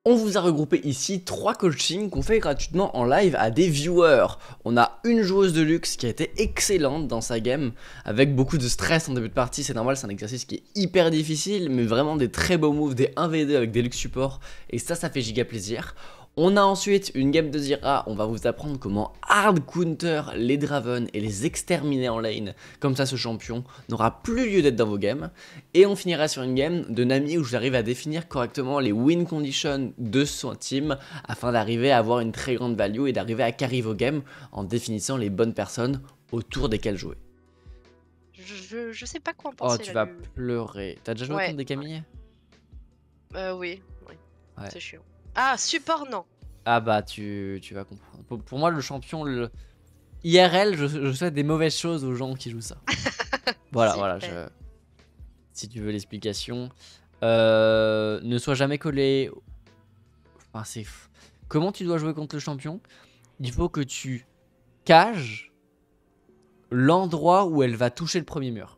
On vous a regroupé ici 3 coachings qu'on fait gratuitement en live à des viewers. On a une joueuse de luxe qui a été excellente dans sa game, avec beaucoup de stress en début de partie, c'est normal, c'est un exercice qui est hyper difficile, mais vraiment des très beaux moves, des 1v2 avec des luxe supports, et ça fait giga plaisir. On a ensuite une game de Zyra, on va vous apprendre comment hard counter les Draven et les exterminer en lane, comme ça ce champion n'aura plus lieu d'être dans vos games. Et on finira sur une game de Nami où j'arrive à définir correctement les win conditions de son team afin d'arriver à avoir une très grande value et d'arriver à carry vos games en définissant les bonnes personnes autour desquelles jouer. Je sais pas quoi en Oh, penser tu là. vas pleurer. T'as déjà joué contre des Camille? Oui. Ouais. C'est chiant. Ah, support, non. Ah bah, tu vas comprendre. Pour moi, le champion, IRL, je souhaite des mauvaises choses aux gens qui jouent ça. Voilà, si tu veux l'explication. Ne sois jamais collé. Enfin, c'est. Comment tu dois jouer contre le champion? Il faut que tu cages l'endroit où elle va toucher le premier mur.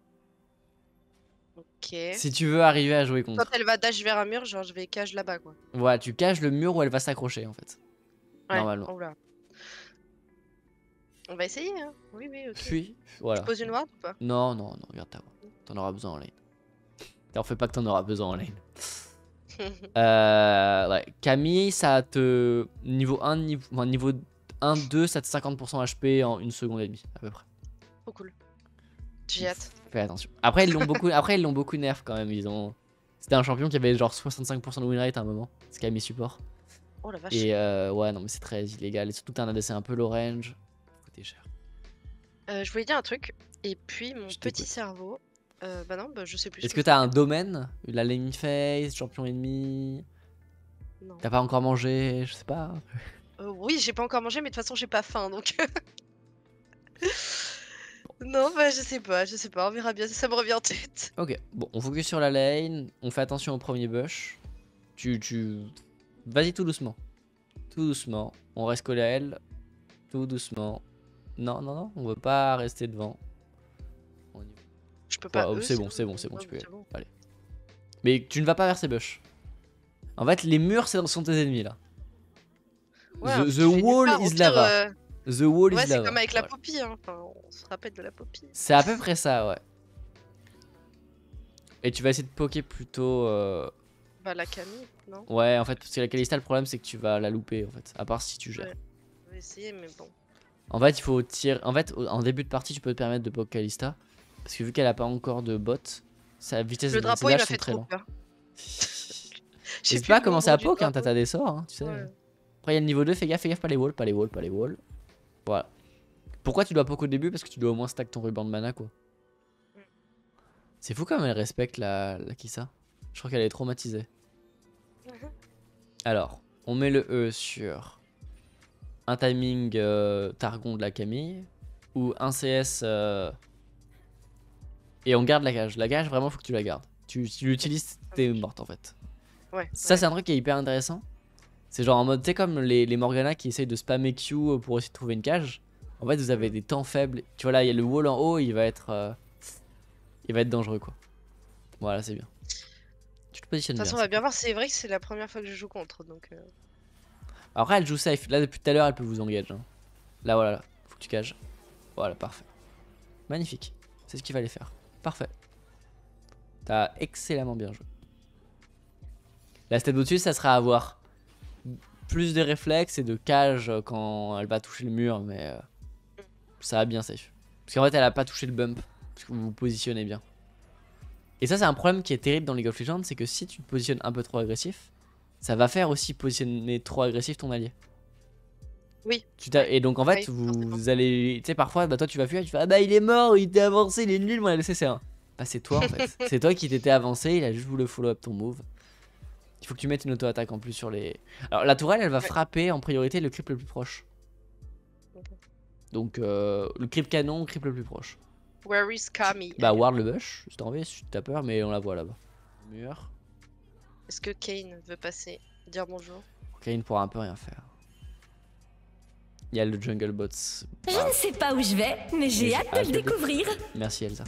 Ok. Si tu veux arriver à jouer contre. Quand elle va dash vers un mur, genre je vais cage là-bas quoi. Voilà, tu cages le mur où elle va s'accrocher en fait. Ouais, normalement. Oula. On va essayer, hein. Oui, ok. Puis, voilà. Je pose une ward ou pas? Non, regarde ta ward. T'en auras besoin en lane. T'en fais pas que t'en auras besoin en lane. Ouais. Camille, ça te. Niveau 1, niveau 1, 2, ça te 50% HP en 1 seconde et demie, à peu près. Trop cool. J'ai hâte. Fais attention. Après, ils l'ont beaucoup nerf quand même. C'était un champion qui avait genre 65% de win rate à un moment. C'est Camille support. Oh la vache. Et ouais, non, mais c'est très illégal. Et surtout, t'as un ADC un peu low range. Coûter cher. Je voulais dire un truc. Et puis mon petit cerveau. Bah non, je sais plus. Est-ce que t'as un domaine? La lane phase, champion ennemi? Non. T'as pas encore mangé? Je sais pas. Oui, j'ai pas encore mangé, mais de toute façon, j'ai pas faim donc. Non, bah je sais pas, on verra bien si ça me revient en tête. Ok, bon, on focus sur la lane, on fait attention au premier bush. Vas-y tout doucement. Tout doucement, on reste collé à elle. Tout doucement. Non, on veut pas rester devant. Je peux pas. Ouais, c'est bon, tu peux y aller. Allez. Mais tu ne vas pas vers ces bush. En fait, les murs, sont tes ennemis là. Ouais, the wall is lava. The wall is lava. Ouais, c'est comme avec la Poppy, hein. Enfin, on se rappelle de la Poppy. C'est à peu près ça, ouais. Et tu vas essayer de poker plutôt. Bah, la Camille, non? Ouais, en fait, parce que la Kalista, le problème, c'est que tu vas la louper, en fait. À part si tu gères. Ouais, je vais essayer, mais bon. En fait, il faut tirer. En fait, en début de partie, tu peux te permettre de poke Kalista. Parce que vu qu'elle a pas encore de bot, sa vitesse de drapeau, il m'a sont fait très trop lents. peur. J'sais pas comment ça poke, hein, t'as des sorts, hein, tu sais. Ouais. Après, il y a le niveau 2, fais gaffe, pas les walls. Voilà. Pourquoi tu dois poke au début? Parce que tu dois au moins stack ton ruban de mana, quoi. C'est fou comme elle respecte la Kissa. Je crois qu'elle est traumatisée. Alors, on met le E sur un timing Targon de la Camille ou un CS et on garde la cage. La cage, vraiment, faut que tu la gardes. Tu l'utilises, t'es morte en fait. Ouais. Ça, c'est un truc qui est hyper intéressant. C'est genre en mode, tu sais, comme les Morgana qui essayent de spammer Q pour essayer de trouver une cage. En fait, vous avez des temps faibles. Tu vois, là, il y a le wall en haut, il va être dangereux, quoi. Voilà, c'est bien. Tu te positionnes bien. De toute façon, on va bien voir. C'est vrai que c'est la première fois que je joue contre, donc. Après, elle joue safe. Là, depuis tout à l'heure, elle peut vous engage. Hein. Là, voilà. Faut que tu cages. Voilà, parfait. Magnifique. C'est ce qu'il fallait faire. Parfait. T'as excellemment bien joué. La step au-dessus, ça sera avoir plus de réflexes et de cage quand elle va toucher le mur, mais ça va bien safe. Parce qu'en fait, elle a pas touché le bump. Parce que vous vous positionnez bien. Et ça, c'est un problème qui est terrible dans League of Legends, c'est que si tu te positionnes un peu trop agressif, ça va faire aussi positionner trop agressif ton allié. Oui. Et donc en fait, vous allez. Tu sais, parfois, bah, toi tu vas fuir, tu fais ah bah il est mort, il était avancé, il est nul, moi c'est ça. Bah c'est toi en fait. C'est toi qui t'étais avancé, il a juste voulu follow up ton move. Il faut que tu mettes une auto-attaque en plus sur les. Alors la tourelle, elle va frapper en priorité le creep le plus proche. Donc le creep canon, creep le plus proche. Where is Camille? Bah ward le bush, si t'as envie, si t'as peur, mais on la voit là-bas. Mur. Est-ce que Kane veut passer, dire bonjour? Kane pourra un peu rien faire. Il y a le jungle bots. Je ne sais pas où je vais, mais j'ai hâte de le découvrir. Merci Elzart.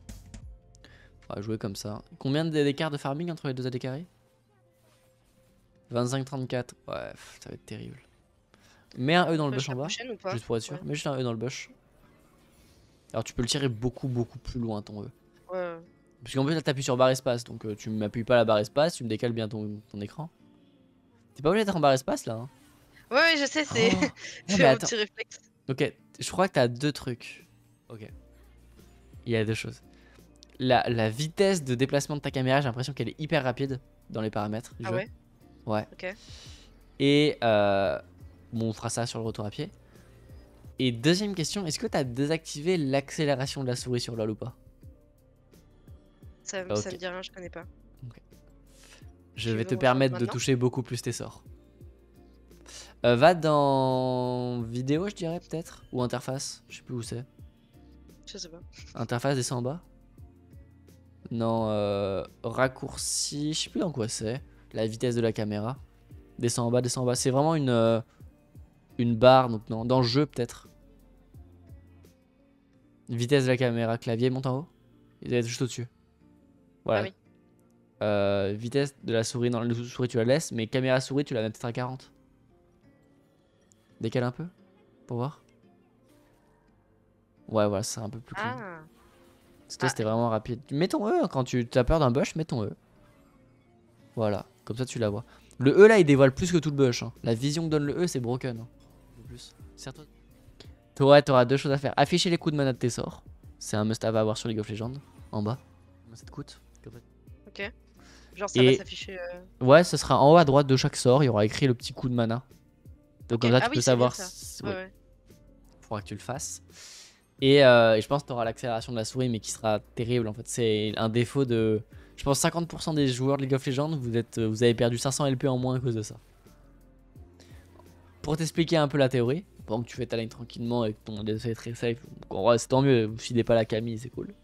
On va jouer comme ça. Combien d'écart de farming entre les deux AD carry? 25-34. Ouais, ça va être terrible. Mets un E dans le bush La en bas. prochaine ou pas? Juste pour être sûr. Ouais. Mets juste un E dans le bush. Alors tu peux le tirer beaucoup plus loin ton E. Ouais. Parce qu'en plus là t'appuies sur barre espace. Donc tu m'appuies pas la barre espace, tu me décales bien ton écran. T'es pas obligé d'être en barre espace là. Hein. Ouais, je sais, c'est Oh. Non, c'est mais mon attends. petit réflexe. Ok, je crois que t'as deux trucs. Ok. Il y a deux choses. La vitesse de déplacement de ta caméra, j'ai l'impression qu'elle est hyper rapide dans les paramètres du Ah jeu. ouais? Ouais. Ok. Et bon, on fera ça sur le retour à pied. Et deuxième question, est-ce que t'as désactivé l'accélération de la souris sur LoL ou pas? Ça Ok. me dit rien, je connais pas. Je Tu vais veux te rejoindre permettre de maintenant? toucher beaucoup plus tes sorts. Va dans vidéo, je dirais peut-être. Ou interface, je sais plus où c'est. Je sais pas. Interface, descend en bas. Non, raccourci, je sais plus dans quoi c'est. La vitesse de la caméra. Descend en bas, descend en bas. C'est vraiment une barre, donc non, dans le jeu peut-être. Vitesse de la caméra, clavier, monte en haut. Il doit être juste au-dessus. Voilà. Ah oui. Vitesse de la souris, dans la souris tu la laisses, mais caméra souris tu la mets peut-être à 40. Décale un peu pour voir. Ouais, voilà, c'est un peu plus clean. Ah. Parce que toi, c'était vraiment rapide. Mets ton E quand tu as peur d'un bush, mets ton E. Voilà, comme ça tu la vois. Le E là il dévoile plus que tout le bush. Hein. La vision que donne le E c'est broken. Hein. Plus. Certes. T'auras deux choses à faire. Afficher les coups de mana de tes sorts. C'est un must have à avoir sur League of Legends. En bas. Ça te coûte. Ok. Genre ça Et- va s'afficher. Ouais, ce sera en haut à droite de chaque sort. Il y aura écrit le petit coup de mana. Donc Ok. comme ça Ah tu oui, peux c'est bien savoir. ça. Si... Ouais, ouais. ouais. Faudra que tu le fasses. Et je pense que tu auras l'accélération de la souris, mais qui sera terrible. En fait, c'est un défaut de. Je pense 50% des joueurs de League of Legends, vous avez perdu 500 LP en moins à cause de ça. Pour t'expliquer un peu la théorie, pendant que tu fais ta lane tranquillement et que ton DSA est très safe, c'est tant mieux, vous filez pas la Camille, c'est cool.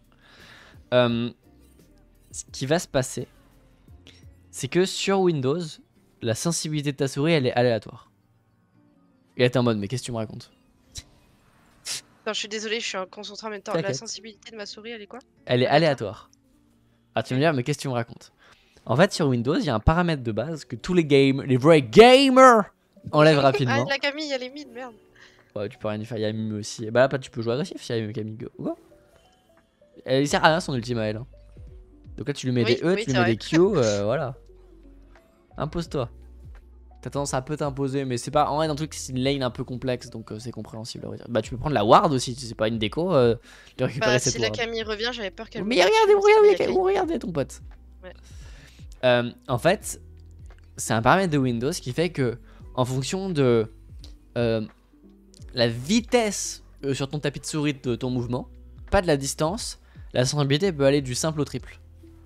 Ce qui va se passer, c'est que sur Windows, la sensibilité de ta souris, elle est aléatoire. Et là, t'es en mode, mais qu'est-ce que tu me racontes? Non, je suis désolée, je suis concentrée en même temps. La T'inquiète. sensibilité de ma souris, elle est quoi? Elle est Aléatoire. aléatoire. Ah, tu vas me dire, mais qu'est-ce que tu me racontes? En fait, sur Windows, il y a un paramètre de base que tous les vrais gamers enlèvent Ah, rapidement. la Camille, elle est mid, merde. Ouais, tu peux rien y faire, il y a Mime aussi. Bah là, tu peux jouer agressif si il y a Camille Go. Elle sert à rien son ultime à elle. Hein. Donc là, tu lui mets Oui, des E, oui, tu lui c'est mets vrai. des Q, voilà. Impose-toi. T'as tendance à peu t'imposer, mais c'est pas. En vrai, dans le truc, c'est une lane un peu complexe, donc c'est compréhensible. À vrai dire. Bah, tu peux prendre la ward aussi, c'est pas une déco, de récupérer Bah, cette si la ward. Camille revient, j'avais peur qu'elle Mais me tue, regardez ton pote. Ouais. En fait, c'est un paramètre de Windows qui fait que, en fonction de la vitesse sur ton tapis de souris de ton mouvement, pas de la distance, la sensibilité peut aller du simple au triple.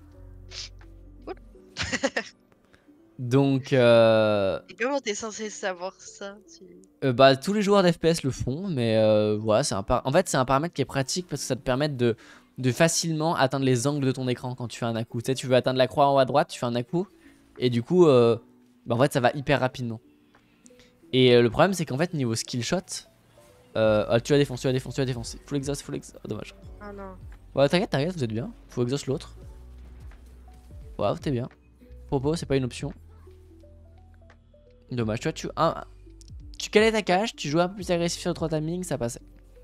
Donc, Et comment t'es censé savoir ça? bah, tous les joueurs d'FPS le font, mais voilà, en fait, c'est un paramètre qui est pratique parce que ça te permet de facilement atteindre les angles de ton écran quand tu fais un à-coup. Tu sais, tu veux atteindre la croix en haut à droite, tu fais un à-coup, et du coup, bah, en fait, ça va hyper rapidement. Et le problème, c'est qu'en fait, niveau skill shot, tu la défonces. Full exhaust. Oh, dommage. Ah non. Ouais, t'inquiète, vous êtes bien. Faut exhaust l'autre. Ouais, t'es bien. Propos, c'est pas une option. Dommage, tu vois, tu calais ta cage, tu jouais un peu plus agressif sur le 3 timing, ça passait.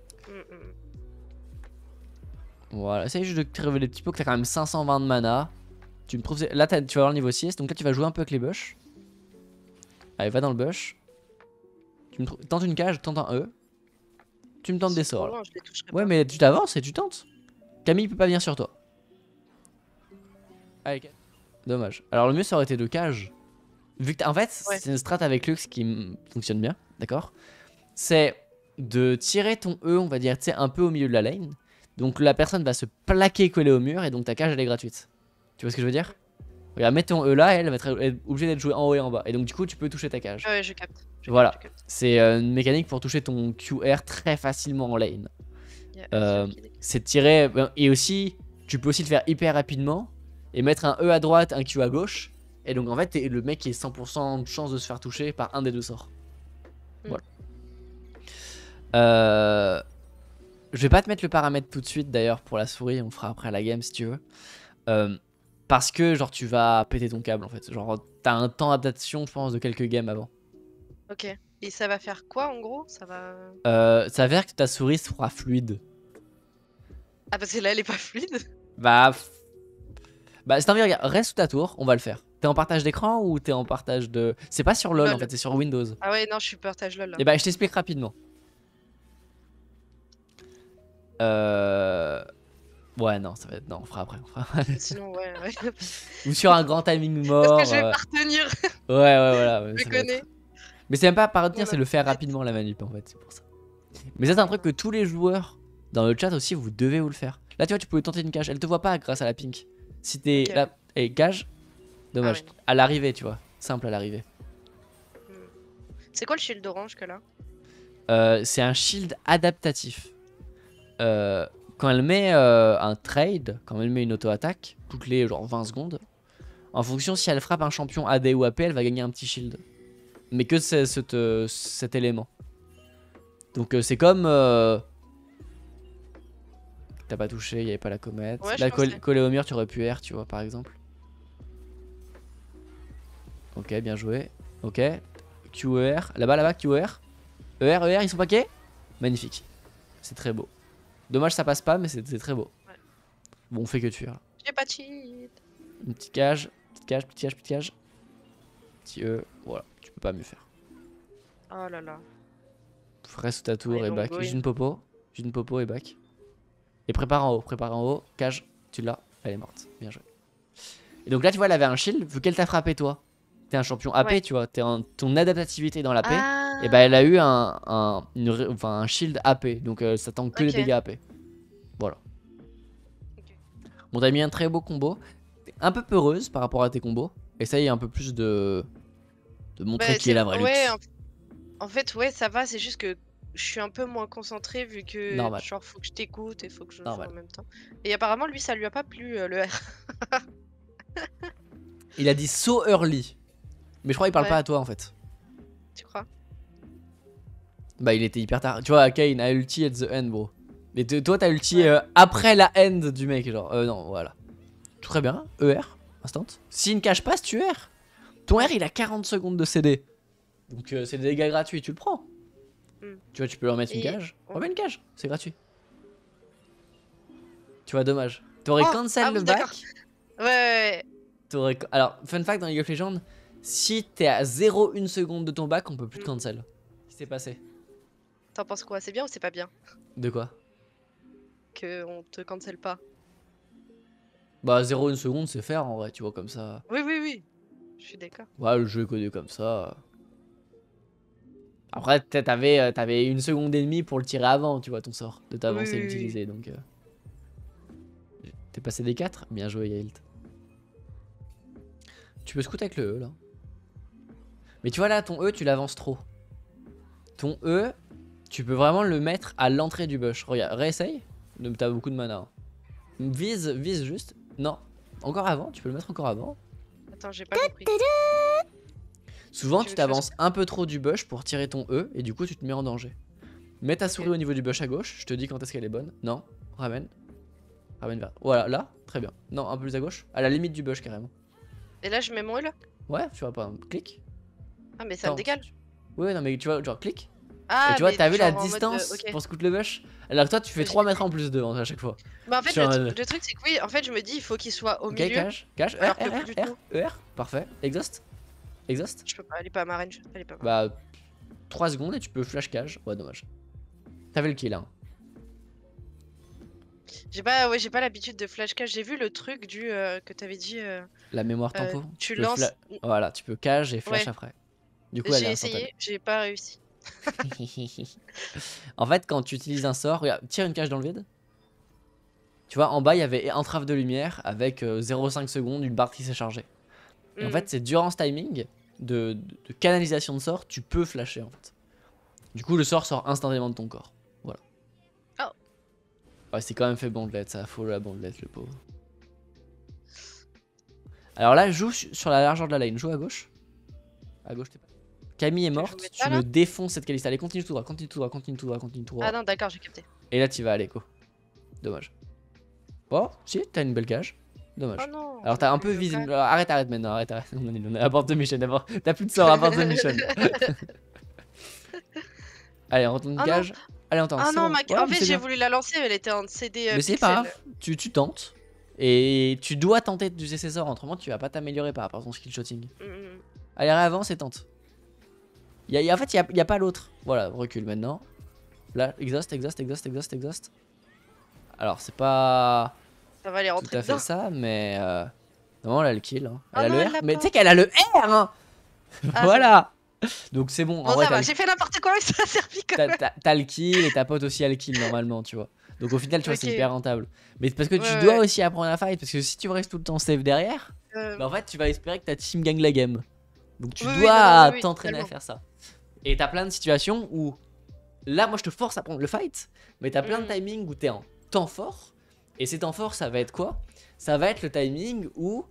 Voilà, essaye juste de te révéler des petits peu que t'as quand même 520 de mana. Tu me trouves. Là, tu vas avoir le niveau 6, donc là, tu vas jouer un peu avec les bush. Allez, va dans le bush. Tente une cage, tente un E. Tu me tentes des sorts. Là. Je les toucherai Ouais, pas. mais tu t'avances et tu tentes. Camille peut pas venir sur toi. Allez, dommage. Alors, le mieux, ça aurait été de cage. Vu que en fait, c'est une strat avec Lux qui fonctionne bien, d'accord? C'est de tirer ton E, on va dire, tu sais, un peu au milieu de la lane. Donc la personne va se plaquer collée au mur et donc ta cage elle est gratuite. Tu vois ce que je veux dire? Regarde, mets ton E là, elle va être obligée d'être jouée en haut et en bas. Et donc du coup, tu peux toucher ta cage. Ouais, je capte. Voilà. C'est une mécanique pour toucher ton QR très facilement en lane. C'est de tirer. Et aussi, tu peux aussi le faire hyper rapidement et mettre un E à droite, un Q à gauche. Et donc en fait, le mec qui est 100% de chance de se faire toucher par un des deux sorts. Voilà. Je vais pas te mettre le paramètre tout de suite d'ailleurs pour la souris, on le fera après la game si tu veux. Parce que genre tu vas péter ton câble en fait. Genre t'as un temps d'adaptation je pense de quelques games avant. Ok. Et ça va faire quoi en gros? Ça va. Ça veut dire que ta souris sera fluide. Ah, parce que là elle est pas fluide. Bah, bah si t'as envie, regarde, reste sous ta tour, on va le faire. T'es en partage d'écran ou t'es en partage de... C'est pas sur LoL en LOL. fait, c'est sur Windows. Ah ouais, non, je suis partage LOL là. Et bah je t'explique rapidement. Ouais non, ça va être... Non, on fera après. Sinon, ouais. Ou sur un grand timing Parce mort. que je vais pas retenir. Ouais, voilà. Ouais, Je ça va être- connais. Mais c'est même pas par retenir, Voilà. c'est le faire rapidement la manip en fait, c'est pour ça. Mais ça c'est un truc que tous les joueurs dans le chat aussi, vous devez vous le faire. Là tu vois, tu peux tenter une cage, elle te voit pas grâce à la pink. Si t'es Ok. là, et cage, dommage. Ah ouais. À l'arrivée, tu vois, simple à l'arrivée. C'est quoi le shield orange que là? C'est un shield adaptatif. Quand elle met un trade, quand elle met une auto-attaque, toutes les genre 20 secondes, en fonction si elle frappe un champion AD ou AP, elle va gagner un petit shield. Mais que cet élément. Donc c'est comme... T'as pas touché, il n'y avait pas la comète. Ouais, je Là, pensais. collé au mur, tu aurais pu R, tu vois, par exemple. Ok, bien joué. Ok. QER. Là-bas, QER. ER, ils sont paquets. Magnifique. C'est très beau. Dommage, ça passe pas, mais c'est très beau. Ouais. Bon, on fait que de fuir. J'ai pas de cheat. Une petite cage, petite cage. Petit E. Voilà, tu peux pas mieux faire. Oh là là. Reste sous ta tour Ouais, et donc, back. oui. Juste une popo et back. Et prépare en haut. Cage, tu l'as. Elle est morte. Bien joué. Et donc là, tu vois, elle avait un shield. Vu qu'elle t'a frappé, toi, t'es un champion AP, Ouais. tu vois. Ton adaptativité dans l'AP. Ah. Et bah, elle a eu un shield AP. Donc ça tank que les Ok. dégâts AP. Voilà. Ok. Bon, t'as mis un très beau combo. T'es un peu peureuse par rapport à tes combos. Essaye un peu plus de montrer Bah, qui est la vraie ouais, Lux. en fait, ouais, ça va, c'est juste que je suis un peu moins concentrée vu que Normal. genre faut que je t'écoute et faut que je joue Normal. en même temps. Et apparemment lui ça lui a pas plu le R. Il a dit so early. Mais je crois qu'il parle Ouais. pas à toi en fait. Tu crois? Bah il était hyper tard. Tu vois, Kane a ulti at the end, bro. Mais toi t'as ulti Ouais. après la end du mec, genre. Non, voilà. Très bien. ER, instant. Si une cage passe, tu R. Ton R il a 40 secondes de CD. Donc c'est des dégâts gratuits, tu le prends. Tu vois, tu peux leur mettre une Et- cage. ouais. Remets une cage, c'est gratuit. Tu vois, dommage. T'aurais Oh, cancel ah le oui, back. d'accord. Ouais. Alors, fun fact dans League of Legends, si t'es à 0,1 seconde de ton back, on peut plus te cancel. Qu'est-ce qui s'est passé? T'en penses quoi? C'est bien ou c'est pas bien De quoi? que on te cancel pas? Bah 0,1 seconde c'est faire en vrai, tu vois comme ça. Oui. Je suis d'accord. Ouais, le jeu est codé comme ça. Après t'avais une seconde et demie pour le tirer avant, tu vois, ton sort, de t'avancer et Oui. l'utiliser, donc... T'es passé des 4? Bien joué Yaelt. Tu peux scout avec le E là. Mais tu vois là, ton E tu l'avances trop. Ton E, tu peux vraiment le mettre à l'entrée du bush. Regarde, réessaye. T'as beaucoup de mana. Hein. Vise juste. Non, encore avant, tu peux le mettre encore avant. Attends, j'ai pas compris. Souvent Tu tu veux t'avances un peu trop du bush pour tirer ton E et du coup tu te mets en danger. Mets ta souris Ok. au niveau du bush à gauche, je te dis quand est-ce qu'elle est bonne. Non, ramène. Ramène vers. Voilà, là, très bien. Non, un peu plus à gauche. À la limite du bush carrément. Et là je mets mon E là? Ouais, tu vois pas, clic. Ah mais ça me Attends, décale. Ouais, non mais tu vois, genre clic. Ah Et tu vois, mais t'as vu la genre en mode, distance ok. pour scout le bush. Alors que toi tu fais J'ai 3 mètres en plus devant à chaque fois. Bah en fait Sur le un- truc c'est que oui, en fait je me dis il faut qu'il soit au Ok, milieu. cache, alors R, que R, plus du R, tout. R, ER, parfait. Exhaust. Je peux pas, elle est pas à ma range. Elle est pas à ma- Bah, 3 secondes et tu peux flash cage. Ouais, dommage. T'avais le kill, hein. J'ai pas l'habitude de flash cache. J'ai vu le truc du que t'avais dit. La mémoire tempo. Tu peux lances. Voilà, tu peux cage et flash Ouais. après. Du coup, elle J'ai est essayé, j'ai pas réussi. instantanée. En fait, quand tu utilises un sort, regarde, tire une cage dans le vide. Tu vois, en bas, il y avait entrave de lumière avec 0,5 secondes, une barre qui s'est chargée. Et en fait, c'est durant ce timing de canalisation de sort, tu peux flasher en fait. Du coup, le sort sort instantanément de ton corps. Voilà. Oh. Ouais, c'est quand même fait bandelette, ça faut la bandelette, le pauvre. Alors là, joue sur la largeur de la lane, joue à gauche. À gauche, t'es pas. Camille est veux que je morte, mette tu ça, là me défonces cette Kalista. Allez, continue tout droit, continue tout droit, continue tout droit, continue tout droit. Ah non, d'accord, j'ai capté. Et là, tu vas aller, go. Dommage. Oh, si, t'as une belle cage. Dommage. Oh non. Alors t'as un peu visé. Arrête maintenant, arrête. On est à bord de Mission d'abord. T'as plus de sort à bord de Mission. Allez, on retourne une cage. Allez, on tente. Ah c'est non, bon. en fait, j'ai voulu la lancer, mais elle était en CD. Mais c'est pas grave, tu tentes. Et tu dois tenter d'user ses sorts, autrement tu vas pas t'améliorer par rapport à ton skill shooting. Allez, avance et tente. En fait, il y a pas l'autre. Voilà, recule maintenant. Là, exhaust. Alors, c'est pas Ça va aller tout rentrer à fait dedans. ça, mais non, elle a le kill. Hein. Elle Ah a non, le elle R. l'a Mais pas. tu sais qu'elle a le R, hein. Ah, voilà. Donc c'est bon. En Bon, vrai, ça va, j'ai fait n'importe quoi, mais ça a servi quand même. t'as le kill et ta pote aussi a le kill normalement, tu vois. Donc au final, tu vois, c'est Ok. hyper rentable. Mais parce que tu Ouais, dois ouais. aussi apprendre à fight, parce que si tu restes tout le temps safe derrière, bah en fait, tu vas espérer que ta team gagne la game. Donc tu Oui, oui, dois non, oui, t'entraîner à totalement. faire ça. Et t'as plein de situations où, là, moi, je te force à prendre le fight, mais t'as plein de timings où t'es en temps fort. Et ces temps forts, ça va être quoi? Ça va être le timing où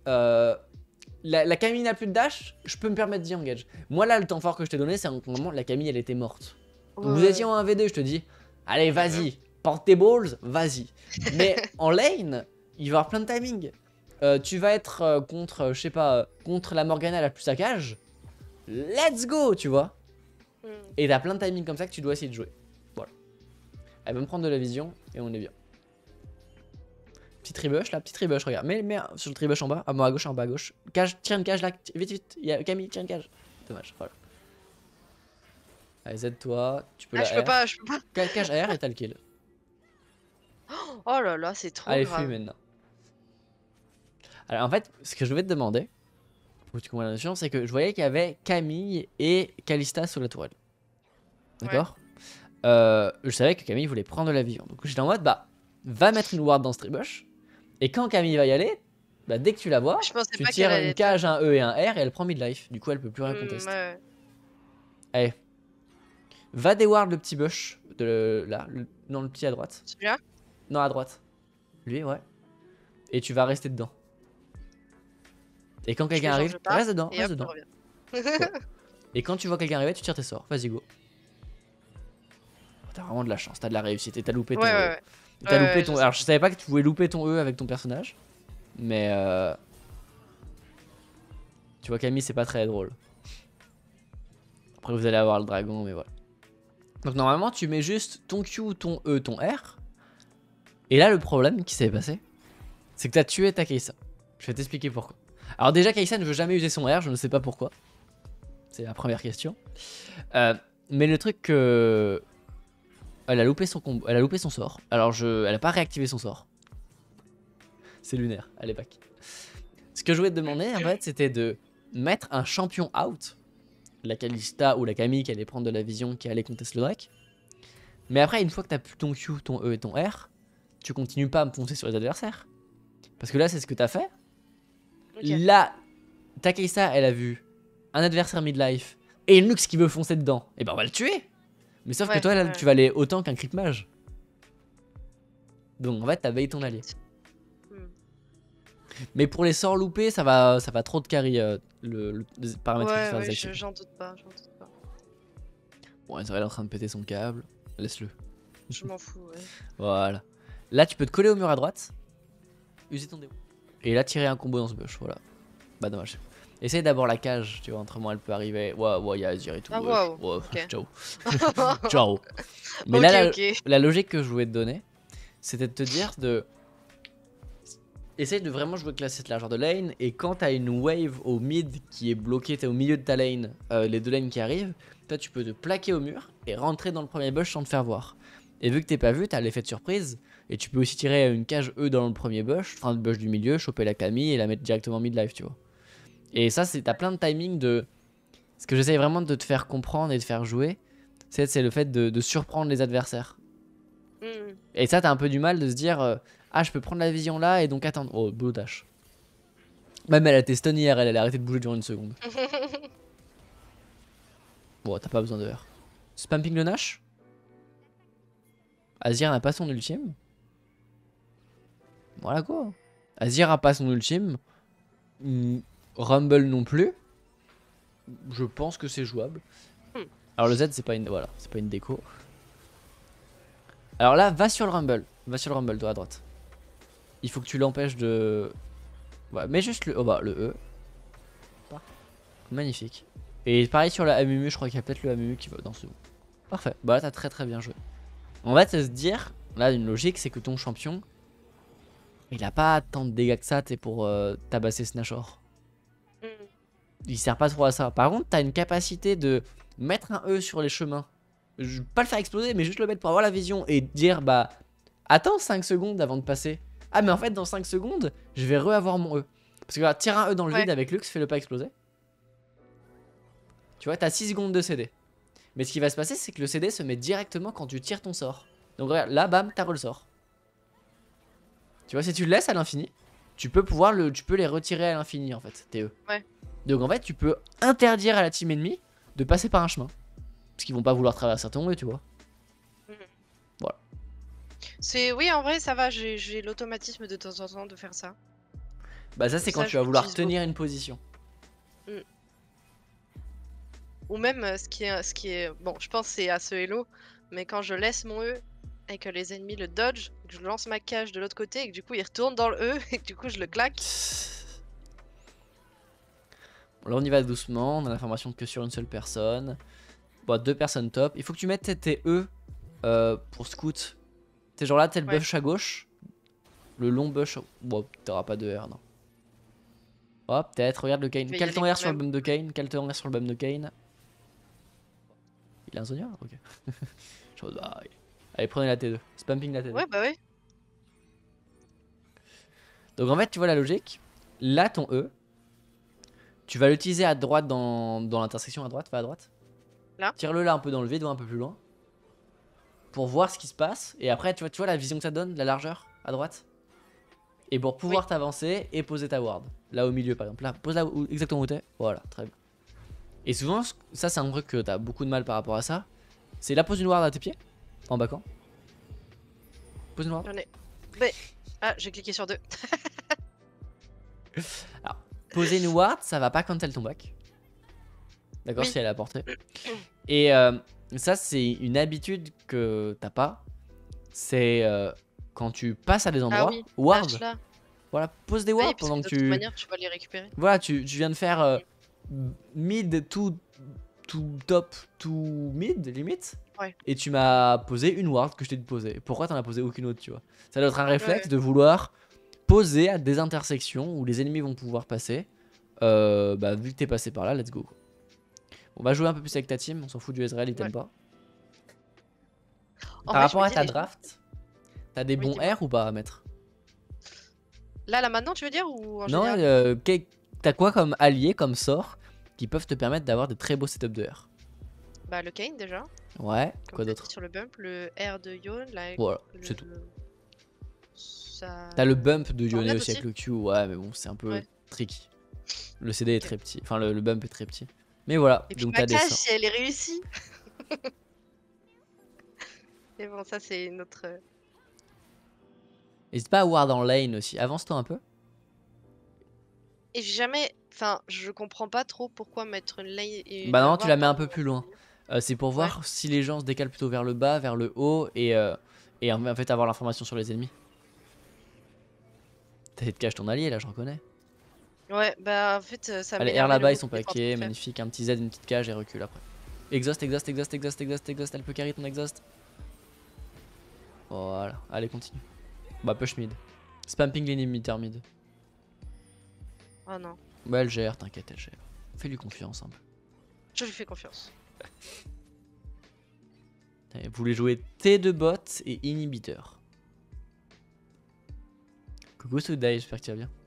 la Camille n'a plus de dash, je peux me permettre d'y engage. Moi là, le temps fort que je t'ai donné, c'est un moment la Camille elle était morte. Donc vous étiez en 1v2, je te dis, allez vas-y, porte tes balls, vas-y. Mais en lane, il va y avoir plein de timing. Tu vas être contre, je sais pas, contre la Morgana la plus saccage. Let's go, tu vois. Et t'as plein de timing comme ça que tu dois essayer de jouer. Voilà. Elle va me prendre de la vision et on est bien. Petit tribush là, petit tribush, regarde. Mais sur le tribush en bas, à gauche, en bas à gauche. Cage, tire une cage là, vite. Il y a Camille, tire une cage. Dommage, voilà. Allez, Z-toi, tu peux Ah, la je peux R. pas, je peux pas. Cage R et t'as le kill. Oh là là, c'est trop Allez, grave. fuis maintenant. Alors en fait, ce que je vais te demander, pour que tu comprennes la notion, c'est que je voyais qu'il y avait Camille et Kalista sur la tourelle. D'accord. Je savais que Camille voulait prendre de la vision. Donc j'étais en mode, bah, va mettre une ward dans ce tribush. Et quand Camille va y aller, bah, dès que tu la vois, Je pensais tu pas tires qu'elle une allait cage, un E et un R et elle prend mid-life. Du coup, elle peut plus rien contester. ouais. Allez. Va déward le petit bush. Là, non, le petit à droite. Celui-là? Non, à droite. Lui, ouais. Et tu vas rester dedans. Et quand quelqu'un arrive, reste dedans, Et reste hop, dedans. on revient. Et quand tu vois quelqu'un arriver, tu tires tes sorts. Vas-y, go. T'as vraiment de la chance, t'as de la réussite et t'as loupé ton E. Ouais. T'as loupé Ouais, ton. je sais. Alors, je savais pas que tu pouvais louper ton E avec ton personnage. Mais tu vois, Camille, c'est pas très drôle. Après, vous allez avoir le dragon, mais voilà. Donc, normalement, tu mets juste ton Q, ton E, ton R. Et là, le problème qui s'est passé, c'est que t'as tué ta Kai'Sa. Je vais t'expliquer pourquoi. Alors, déjà, Kai'Sa ne veut jamais user son R, je ne sais pas pourquoi. C'est la première question. Mais le truc que. Elle a loupé son combo, elle a loupé son sort. Alors elle a pas réactivé son sort. C'est lunaire, elle est back. Ce que je voulais te demander en fait, c'était de mettre un champion out, la Kalista ou la Camille qui allait prendre de la vision, qui allait contester le Drake. Mais après, une fois que t'as plus ton Q, ton E et ton R, tu continues pas à me foncer sur les adversaires. Parce que là, c'est ce que t'as fait. Ok. Là, ta Kai'Sa, elle a vu un adversaire midlife et une Lux qui veut foncer dedans. Et ben on va le tuer. Mais sauf que toi, là, tu vas aller autant qu'un creep mage. Donc en fait, t'as veillé ton allié. Mais pour les sorts loupés, ça va trop de carry le paramètre que tu fais activer. J'en doute pas. Bon, elle est en train de péter son câble. Laisse-le. Je m'en fous, ouais. Voilà. Là, tu peux te coller au mur à droite. User ton déo. Et là, tirer un combo dans ce bush. Voilà. Bah, dommage. Essaye d'abord la cage, tu vois, autrement elle peut arriver. Ouais, il y a Azir et tout. Ah, waouh. Ouais, Ok. ciao. Ciao. Mais Ok, là, ok. la logique que je voulais te donner, c'était de te dire de. Essaye de vraiment jouer classe cette largeur de lane. Et quand t'as une wave au mid qui est bloquée, t'es au milieu de ta lane, les deux lanes qui arrivent, toi tu peux te plaquer au mur et rentrer dans le premier bush sans te faire voir. Et vu que t'es pas vu, t'as l'effet de surprise. Et tu peux aussi tirer une cage E dans le premier bush, enfin le bush du milieu, choper la Camille et la mettre directement mid-life, tu vois. Et ça, t'as plein de timing de. Ce que j'essaye vraiment de te faire comprendre et de faire jouer, c'est le fait de surprendre les adversaires. Et ça, t'as un peu du mal de se dire ah, je peux prendre la vision là et donc attendre. Oh, beau dash. Même elle a été stun hier, elle a arrêté de bouger durant une seconde. Bon, t'as pas besoin de R. Spamping le Nash. Azir n'a pas son ultime. Voilà quoi. Azir a pas son ultime. Rumble non plus. Je pense que c'est jouable. Alors le Z c'est pas une c'est pas une déco. Alors là va sur le Rumble toi à droite. il faut que tu l'empêches de... Ouais, mais juste le... Oh bah, le E. Magnifique. Et pareil sur la Amumu, je crois qu'il y a peut-être le Amumu qui va... Non, c'est bon. Parfait. Bah là, t'as très très bien joué. On va se dire, là, une logique, c'est que ton champion, il a pas tant de dégâts que ça, t'es pour tabasser Snashor. Il sert pas trop à ça. Par contre, t'as une capacité de mettre un E sur les chemins. Pas le faire exploser, mais juste le mettre pour avoir la vision et dire, bah, attends 5 secondes avant de passer. Ah, mais en fait, dans 5 secondes, je vais re-avoir mon E. Parce que là, tire un E dans le vide avec Lux, fais-le pas exploser. Tu vois, t'as 6 secondes de CD. Mais ce qui va se passer, c'est que le CD se met directement quand tu tires ton sort. Donc regarde, là, bam, t'as le sort. Tu vois, si tu le laisses à l'infini, tu peux les retirer à l'infini en fait, tes E. Ouais. Donc en fait, tu peux interdire à la team ennemie de passer par un chemin. Parce qu'ils vont pas vouloir traverser ton E, tu vois. Voilà. Oui, en vrai, ça va, j'ai l'automatisme de temps en temps de faire ça. Bah ça, c'est quand tu vas vouloir tenir une position. Ou même ce qui est bon, je pense que c'est à ce Hello, mais quand je laisse mon E et que les ennemis le dodge, que je lance ma cage de l'autre côté et que du coup il retourne dans le E et que du coup je le claque. Là on y va doucement, on a l'information que sur une seule personne. Bon, 2 personnes top. Il faut que tu mettes tes E pour scout. T'es genre là, t'es le bush à gauche. Le long bush. Bon, t'auras pas de R, non. Oh, peut-être, regarde le Kane. Cale ton R sur le bump de Kane. Cale ton R sur le bump de Kane. Il a un Zonia? Ok. Allez, prenez la T2. Spamping la T2. Ouais, bah ouais. Donc en fait, tu vois la logique. Là, ton E, tu vas l'utiliser à droite dans l'intersection. À droite, va à droite. Là. Tire-le là un peu dans le vide ou un peu plus loin. Pour voir ce qui se passe. Et après, tu vois la vision que ça donne, la largeur à droite. Et pour pouvoir t'avancer et poser ta ward. Là au milieu par exemple. Là, pose là exactement où t'es. Voilà, très bien. Et souvent, ça c'est un truc que t'as beaucoup de mal par rapport à ça. C'est là, pose une ward à tes pieds. En backant. Pose une ward. J'en ai. Mais... Ah, j'ai cliqué sur 2. Alors, poser une ward, ça va pas quand elle tombe back. D'accord, Oui. si elle est à portée. Et ça, c'est une habitude que t'as pas. C'est quand tu passes à des endroits, ward. Là. Voilà, pose des wards pendant que de toute manière, tu vas les récupérer. Voilà, tu viens de faire mid, tout top, tout mid, limite. Ouais. Et tu m'as posé une ward que je t'ai dit de poser. Pourquoi t'en as posé aucune autre, tu vois? Ça doit être un réflexe de vouloir poser à des intersections où les ennemis vont pouvoir passer. Bah, vu que t'es passé par là, let's go. On va jouer un peu plus avec ta team, on s'en fout du Ezreal, il t'aime pas. Par rapport à ta draft, t'as des bons R ou pas à mettre? Là maintenant, tu veux dire ou en non, t'as quoi comme allié, comme sort qui peuvent te permettre d'avoir de très beaux setups de R? Bah, le Kane déjà. Ouais, comme quoi d'autre? Sur le bump, le R de Yon. Voilà, c'est tout. Ça... T'as le bump de Yone aussi aussi avec le Q, ouais, mais bon, c'est un peu tricky. Le CD est très petit, enfin le bump est très petit. Mais voilà, et puis donc ma t'as des cache, sorts. si elle est réussie. Et bon, ça c'est une autre... N'hésite pas à ward en lane aussi, avance-toi un peu. Et j'ai jamais... Enfin, je comprends pas trop pourquoi mettre une lane et une bah non, tu la mets un dans... peu plus loin. C'est pour voir si les gens se décalent plutôt vers le bas, vers le haut et en fait avoir l'information sur les ennemis. T'as de cache ton allié là, je reconnais. Ouais, bah en fait ça allez, R là-bas, ils sont paquets, magnifique, un petit Z, une petite cage et recule après. Exhaust, exhaust, exhaust, exhaust, exhaust, exhaust, elle peut carry ton exhaust. Voilà, allez, continue. Bah, push mid. Spamping l'ennemi mid. Oh non. Bah, elle gère, t'inquiète, elle gère. Fais-lui confiance un peu. Je lui fais confiance. Vous voulez jouer T2 bot et inhibiteur. Coucou Soudai, j'espère que tu vas bien.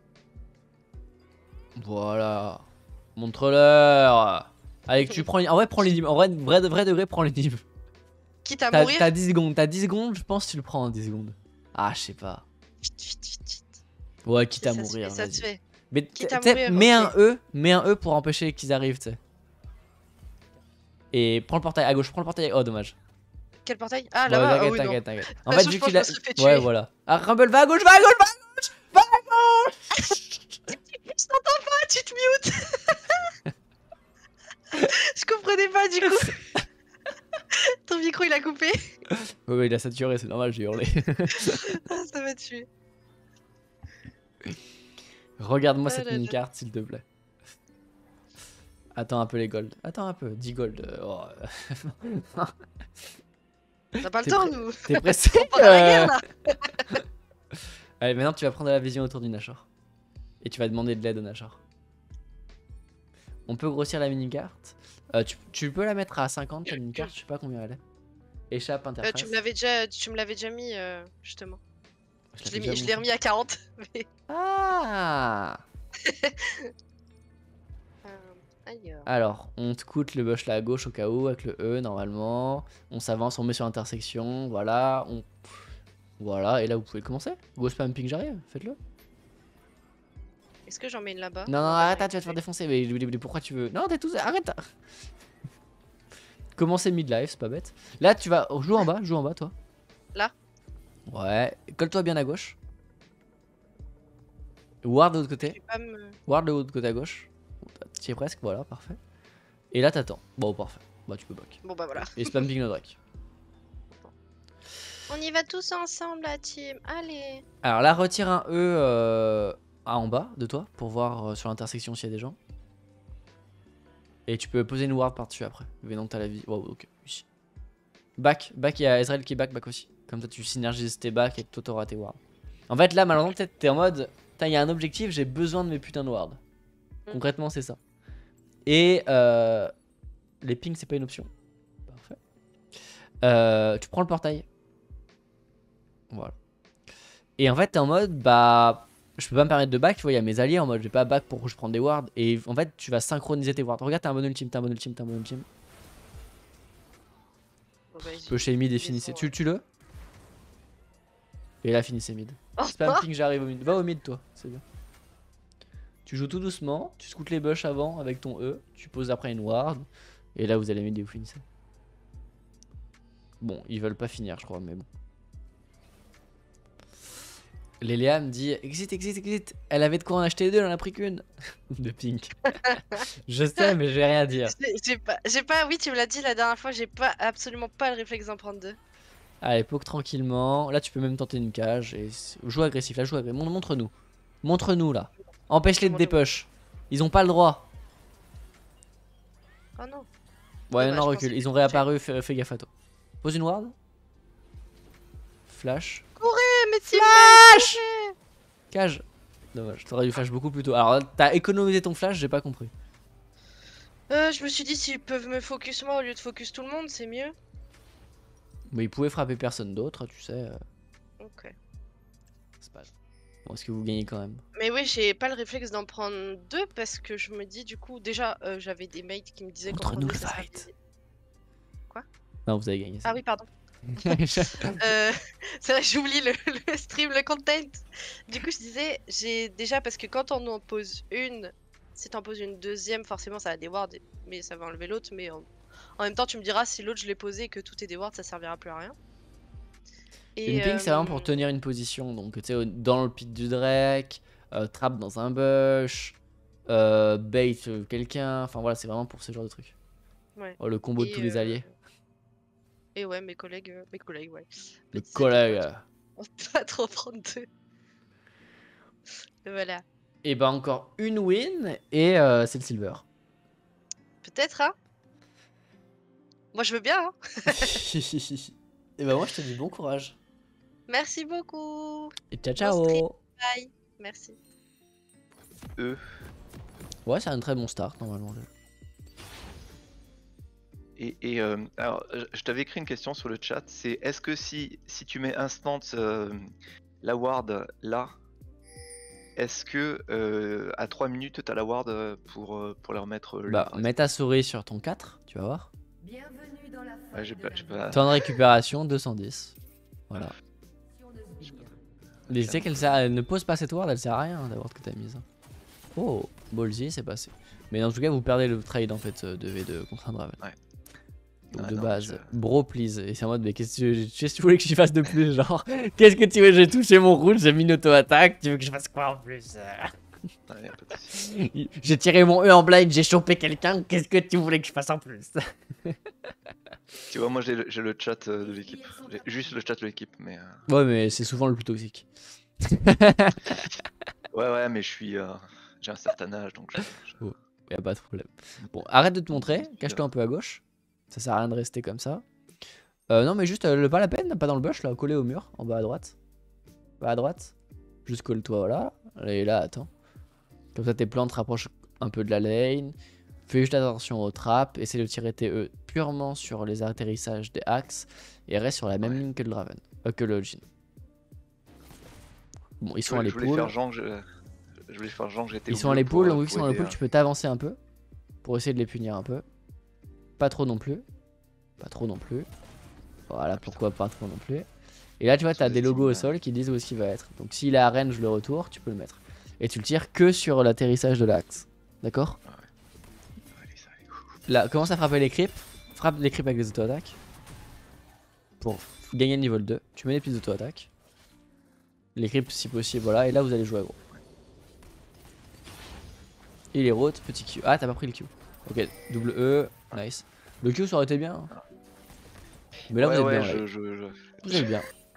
Voilà. Montre-leur. Allez, que tu prends. En vrai, prends l'énigme. En vrai, vrai degré, prends l'énigme. Quitte à mourir. T'as 10 secondes. T'as 10 secondes, je pense que tu le prends en 10 secondes. Ah, je sais pas. Vite. Ouais, quitte à mourir. Ça se fait. Mais mets un E pour empêcher qu'ils arrivent, tu sais. Et prends le portail à gauche, prends le portail. Oh, dommage. Quel portail? Ah, là-bas. T'inquiète, oui, t'inquiète. En fait, vu que tu l'as. Ouais, voilà. Ah, Rumble, va à gauche, va à gauche, va à gauche, va à gauche. Je t'entends pas, tu te mutes. Je comprenais pas du coup. Ton micro il a coupé. Ouais, il a saturé, c'est normal, j'ai hurlé. Ah, ça m'a tué. Regarde-moi cette mini-carte, s'il te plaît. Attends un peu les golds. Attends un peu, 10 gold. Oh. On a pas le T'es temps, prêt- nous. T'es pressé On part à la guerre, là. Allez, maintenant tu vas prendre la vision autour du Nashor. Et tu vas demander de l'aide au Nashor. On peut grossir la mini-carte. Tu peux la mettre à 50, ta mini-carte, je sais pas combien elle est. Échappe, interface. Tu me l'avais déjà mis, justement. Je l'avais l'ai déjà montré. remis à 40. Mais... Ah aïe. Alors, on te coûte le bush là à gauche au cas où, avec le E normalement. On s'avance, on met sur l'intersection, voilà. Voilà, et là vous pouvez commencer. Go spam ping, j'arrive, faites-le. Est-ce que j'en mets une là-bas? Non, non, arrête, tu vas te faire défoncer. Mais pourquoi tu veux. Non, t'es tout. Arrête. Commencez midlife, c'est pas bête. Là, tu vas. Joue en bas, toi. Là? Ouais, colle-toi bien à gauche. Ward de l'autre Je côté. vais pas me... Ward de l'autre côté à gauche. Tu y es presque, voilà, parfait. Et là, t'attends. Bon, parfait. Bah, tu peux back. Bon bah voilà. Et spam ping no drake. On y va tous ensemble, la team. Allez. Alors là, retire un E en bas de toi pour voir sur l'intersection s'il y a des gens. Et tu peux poser une ward par-dessus après. Maintenant que t'as la vie. Wow, ok. Oui. Back, il y a Ezreal qui back aussi. Comme ça, tu synergises tes backs et toi t'auras tes wards. En fait, là, malheureusement, peut-être t'es en mode. Putain, il y a un objectif, j'ai besoin de mes putains de wards. Concrètement, c'est ça. Et les pings, c'est pas une option. Parfait. Tu prends le portail. Voilà. Et en fait, t'es en mode, bah, je peux pas me permettre de back, tu vois, il y a mes alliés en mode, je vais pas back pour que je prenne des wards. Et en fait, tu vas synchroniser tes wards. Regarde, t'as un bon ultime, t'as un bon ultime, t'as un bon ultime. Bon, bah, Tu peux chez mid et finissez. Tu le. Et là, finissez mid. Oh, Spam ping, j'arrive au mid. Va au mid, toi, c'est bien. Tu joues tout doucement, tu scoutes les bush avant avec ton E, tu poses après une ward. Et là, vous allez mid et vous finissez. Bon, ils veulent pas finir, je crois, mais bon. Léléa me dit exit. Elle avait de quoi en acheter deux, elle en a pris qu'une. De pink. Je sais, mais je vais rien dire. J'ai pas, oui, tu me l'as dit la dernière fois, j'ai pas absolument pas le réflexe d'en prendre deux. Allez, poke tranquillement. Là, tu peux même tenter une cage. Et joue agressif, là, joue agressif. Montre-nous. Montre-nous, là. Empêche-les de dépush. Ils ont pas le droit. Oh non. Ouais, Dommage, non, je recule. pensais Ils ont que réapparu, fais gaffe à toi. Pose une ward. Flash. Mais c'est Flash Cage. Dommage, t'aurais dû flash beaucoup plus tôt. Alors, t'as économisé ton flash, j'ai pas compris. Je me suis dit, s'ils peuvent me focus moi au lieu de focus tout le monde, c'est mieux. Mais ils pouvaient frapper personne d'autre, tu sais. Ok. C'est pas. Bon, est-ce que vous gagnez quand même? Mais oui, j'ai pas le réflexe d'en prendre deux parce que je me dis, du coup, déjà, j'avais des mates qui me disaient qu'en Montre-nous prendre le deux, ça serait fight. plaisir. Quoi? Non, vous avez gagné. Ah oui, pardon. C'est vrai, j'oublie le stream, le content. Du coup, je disais, j'ai déjà parce que quand on en pose une, si t'en poses une deuxième, forcément ça a des wards, mais ça va enlever l'autre. Mais en même temps, tu me diras si l'autre je l'ai posé et que tout est des wards, ça servira plus à rien. Et Une ping, c'est vraiment pour tenir une position. Donc, tu sais, dans le pit du Drake, trap dans un bush, bait quelqu'un. Enfin, voilà, c'est vraiment pour ce genre de trucs. Ouais. Oh, le combo de tous les alliés. Et ouais, mes collègues, ouais. Le Petits collègue. alliés, on peut pas trop prendre deux. Voilà. Et bah, encore une win, et c'est le silver. Peut-être, hein. Moi, je veux bien, hein. Et bah, moi, je te dis bon courage. Merci beaucoup. Et ciao, Bon stream. ciao. Bye. Merci. Ouais, c'est un très bon start, normalement. Alors, je t'avais écrit une question sur le chat, c'est est-ce que si tu mets instant la ward là, est-ce que à 3 minutes t'as la ward pour leur mettre le... Bah, mets ta souris sur ton 4, tu vas voir. Bienvenue dans la Ouais, j'ai pas... Temps de récupération 210. Voilà. Mais tu sais qu'elle elle ne pose pas cette ward, elle sert à rien d'avoir ce que t'as mise. Oh, Ballsy, c'est passé. Mais dans tout cas, vous perdez le trade en fait de V2 contre un Draven. Ouais. Donc Ah, de non, base, bro please. Et c'est en mode, mais qu'est-ce que tu voulais que je fasse de plus? Genre, qu'est-ce que tu veux? J'ai touché mon rouge, j'ai mis une auto-attaque, tu veux que je fasse quoi en plus? Ouais, pas de soucis. J'ai tiré mon E en blind, j'ai chopé quelqu'un, qu'est-ce que tu voulais que je fasse en plus? Tu vois, moi j'ai le chat de l'équipe. J'ai juste le chat de l'équipe, mais... Ouais, mais c'est souvent le plus toxique. Ouais, mais je suis. J'ai un certain âge donc Y'a pas de problème. Bon, arrête de te montrer, cache-toi un peu à gauche. Ça sert à rien de rester comme ça. Non, mais juste, pas la peine, pas dans le bush là, collé au mur, en bas à droite. Bas à droite. Juste colle-toi, voilà. Et là, attends. Comme ça, tes plantes se rapprochent un peu de la lane. Fais juste attention aux trappes. Essaie de tirer tes E purement sur les atterrissages des axes. Et reste sur la même ligne que le Draven. Que le Jhin. Bon, ils sont à je voulais l'épaule. faire genre que je voulais faire genre que j'étais. Ils sont à l'épaule, donc vu qu'ils sont à l'épaule, tu peux t'avancer un peu. Pour essayer de les punir un peu. Pas trop non plus. Pas trop non plus. Voilà, pourquoi pas trop non plus. Et là, tu vois, t'as des logos au sol qui disent où est-ce qu'il va être. Donc s'il est à range le retour, tu peux le mettre. Et tu le tires que sur l'atterrissage de l'axe. D'accord? Là, commence à frapper les creeps. Frappe les creeps avec des auto-attaques. Pour gagner le niveau 2. Tu mets des petites auto-attaques. Les creeps si possible, voilà. Et là, vous allez jouer aggro. Il est route, petit Q. Ah, t'as pas pris le Q. Ok, double E, nice. Le Q ça aurait été bien. Mais là, vous êtes bien. Là. Vous êtes bien.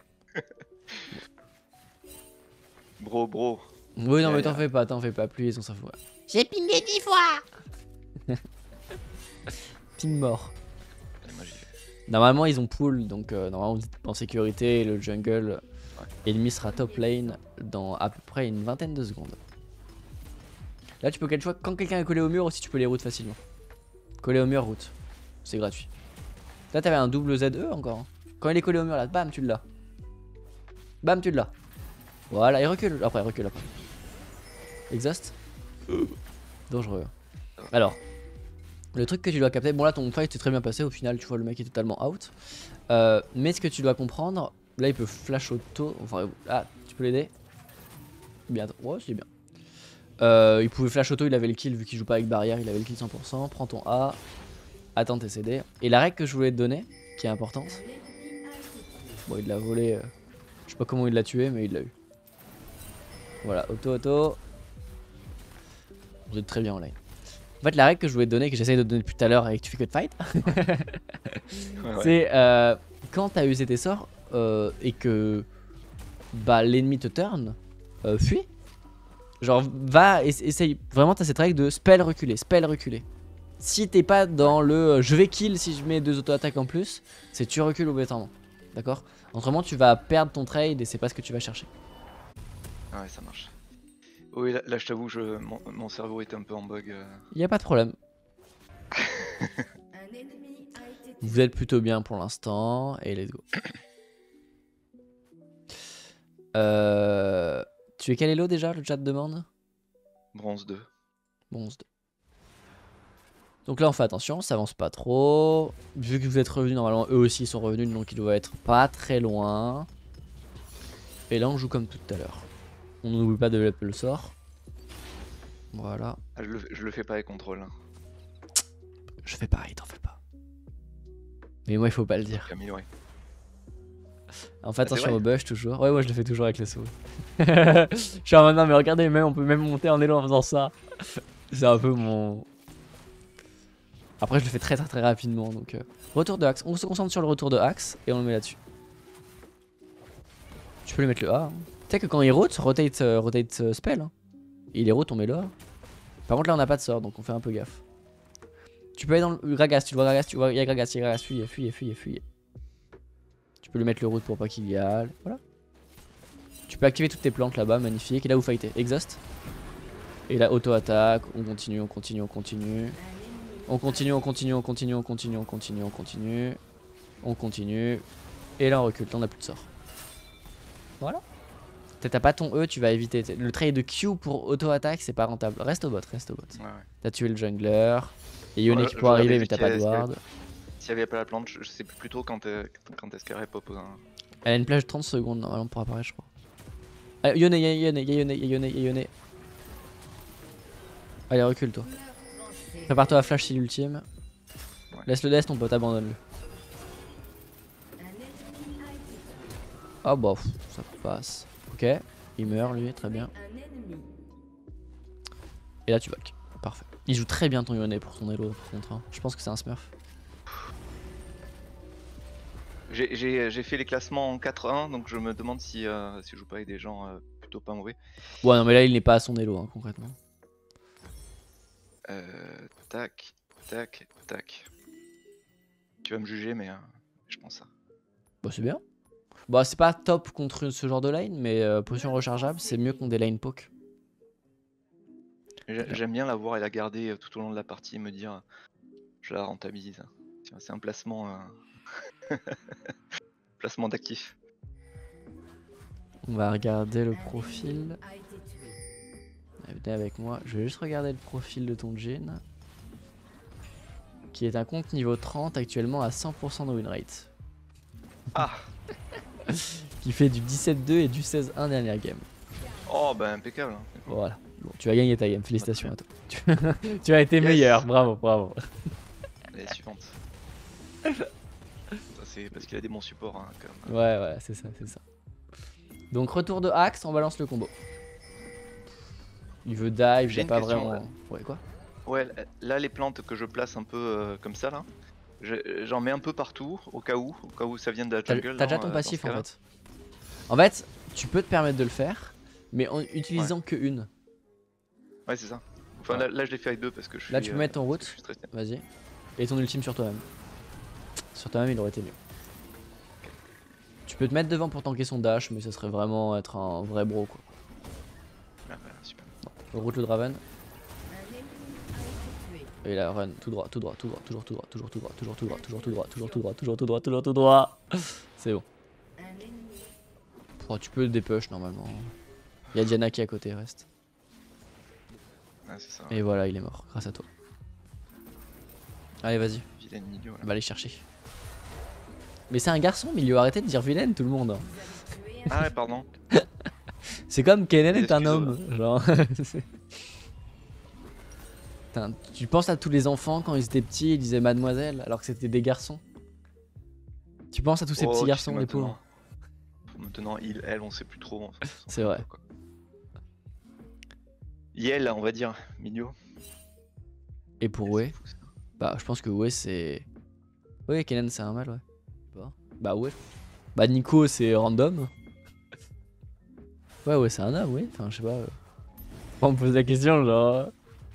Bro. Oui, non, mais t'en fais pas, plus ils ont s'en fout. J'ai pingé 10 fois. Ping mort. Normalement, ils ont pull, donc normalement, vous êtes en sécurité. Et le jungle ennemi sera top lane dans à peu près une vingtaine de secondes. Là, tu peux quand quelqu'un est collé au mur aussi, tu peux les routes facilement. Collé au mur, route. C'est gratuit. Là, t'avais un double ZE encore. Quand il est collé au mur, là, bam, tu l'as. Bam, tu l'as. Voilà, il recule. Après, il recule après. Exhaust. Dangereux. Alors, le truc que tu dois capter. Bon, là, ton fight est très bien passé. Au final, tu vois, le mec est totalement out. Mais ce que tu dois comprendre. Là, il peut flash auto. Enfin, là, tu peux l'aider. Bien. Ouais, c'est bien. Il pouvait flash auto, il avait le kill vu qu'il joue pas avec barrière, il avait le kill 100%. Prends ton A, attends tes CD. Et la règle que je voulais te donner, qui est importante. Bon, il l'a volé, je sais pas comment il l'a tué, mais il l'a eu. Voilà, auto. Vous êtes très bien en lane. En fait, la règle que je voulais te donner, que j'essaye de te donner depuis tout à l'heure et que tu fais que de fight, c'est quand t'as usé tes sorts et que l'ennemi te turn, fuis. Genre va, essaye, vraiment t'as cette règle de spell reculer. Si t'es pas dans le je vais kill si je mets 2 auto-attaques en plus, c'est tu recules obligatoirement. D'accord? Autrement tu vas perdre ton trade et c'est pas ce que tu vas chercher. Ah ouais, ça marche. Oui, là je t'avoue, mon cerveau est un peu en bug. Y a pas de problème. Vous êtes plutôt bien pour l'instant et let's go. Tu es quel elo déjà, le chat demande? Bronze 2. Bronze 2. Donc là on fait attention, ça avance pas trop. Vu que vous êtes revenus, normalement eux aussi sont revenus, donc ils doivent être pas très loin. Et là on joue comme tout à l'heure. On n'oublie pas de level le sort. Voilà. Ah, je le fais pas avec contrôle. Hein. Je fais pareil, t'en fais pas. Mais moi il faut pas le dire. Améliorer. On fait attention au bush toujours. Ouais, moi je le fais toujours avec le souris. Je suis en mode non mais regardez, on peut même monter en élo en faisant ça. C'est un peu mon... Après je le fais très rapidement donc... Retour de axe, on se concentre sur le retour de axe et on le met là-dessus. Tu peux lui mettre le A. Hein. Tu sais que quand il rotate spell. Hein. Il est route, on met le A. Par contre là on n'a pas de sort donc on fait un peu gaffe. Tu peux aller dans le Gragas, tu le vois Gragas, il y a Gragas, fuyez. Tu peux lui mettre le route pour pas qu'il y aille. Voilà. Tu peux activer toutes tes plantes là-bas, magnifique. Et là vous fightez, exhaust. Et là auto-attaque, on continue. On continue. Et là on recule, on n'a plus de sort. Voilà. T'as pas ton E, tu vas éviter. Le trade de Q pour auto-attaque, c'est pas rentable. Reste au bot. Ouais. T'as tué le jungler. Et Yone qui pourrait arriver, mais t'as pas de ward. S'il y avait pas la plante, je sais plus trop quand est-ce qu'elle répop. Elle a une plage de 30 secondes normalement pour apparaître, je crois. Yone. Allez, recule toi. Prépare-toi à flash si l'ultime. Ouais. Laisse le death, ton pote, abandonne-le. Ah bah, ça passe. Ok, il meurt lui, très bien. Et là tu back. Parfait. Il joue très bien ton Yone pour ton elo par contre. Hein. Je pense que c'est un smurf. J'ai fait les classements en 4-1, donc je me demande si je joue pas avec des gens plutôt plutôt pas mauvais. Ouais, non, mais là, il n'est pas à son elo, hein, concrètement. Tac, tac, tac. Tu vas me juger, mais je pense ça. Bah, c'est bien. Bah, c'est pas top contre ce genre de lane, mais potion rechargeable, c'est mieux contre des lane poke. J'aime bien la voir et la garder tout au long de la partie et me dire je la rentabilise. Tiens, c'est un placement, placement d'actif. On va regarder le profil. Venez avec moi. Je vais juste regarder le profil de ton Jhin. Qui est un compte niveau 30 actuellement à 100% de win rate. Ah. Qui fait du 17-2 et du 16-1 dernière game. Oh bah impeccable. Voilà. Bon, tu as gagné ta game. Félicitations à toi. Tu as été Yes. meilleur. Bravo, bravo. Allez, suivante. Ça, c'est parce qu'il a des bons supports hein, quand même. Ouais, c'est ça, c'est ça. Donc retour de Axe, on balance le combo. Il veut dive, j'ai une pas question, vraiment... Ouais, quoi? Ouais, là les plantes que je place un peu comme ça là, j'en mets un peu partout au cas où ça vient de la T'as jungle. déjà ton passif en fait. En fait, tu peux te permettre de le faire, mais en utilisant que une. Ouais, c'est ça. Enfin là je l'ai fait avec deux parce que je suis. Là tu peux mettre ton route, je suis stressé. vas-y. Et ton ultime sur toi-même. Sur toi-même il aurait été mieux. Tu peux te mettre devant pour tanker son dash, mais ça serait vraiment être un vrai bro quoi. Ah, bah, super. Route le Draven. Et là run, tout droit, tout droit, tout droit, toujours tout droit, toujours tout droit, toujours tout droit, toujours tout droit, toujours tout droit, toujours tout droit, toujours tout droit. C'est bon. Oh, tu peux le dépush normalement. Il y a Diana qui est à côté, reste. Ouais, c'est ça. Et voilà, il est mort, grâce à toi. Allez, vas-y, Vilaine milieu. on va aller chercher. Mais c'est un garçon, milieu, arrêtez de dire vilaine tout le monde. Ah ouais, pardon. C'est comme Kennen est un Excuse-moi. homme, genre. Putain, tu penses à tous les enfants quand ils étaient petits, ils disaient mademoiselle, alors que c'était des garçons. Tu penses à tous ces Oh, petits tu garçons, sais, les pauvres. Maintenant, il, elle, on sait plus trop. C'est vrai. Quoi. Yel, on va dire, milieu. Et pour ouais, bah je pense que ouais c'est... Ouais, Kennen c'est un mal, ouais. Bah ouais. Bah Nico c'est random. Ouais, c'est un homme, ouais. Enfin, je sais pas. On me pose la question, genre...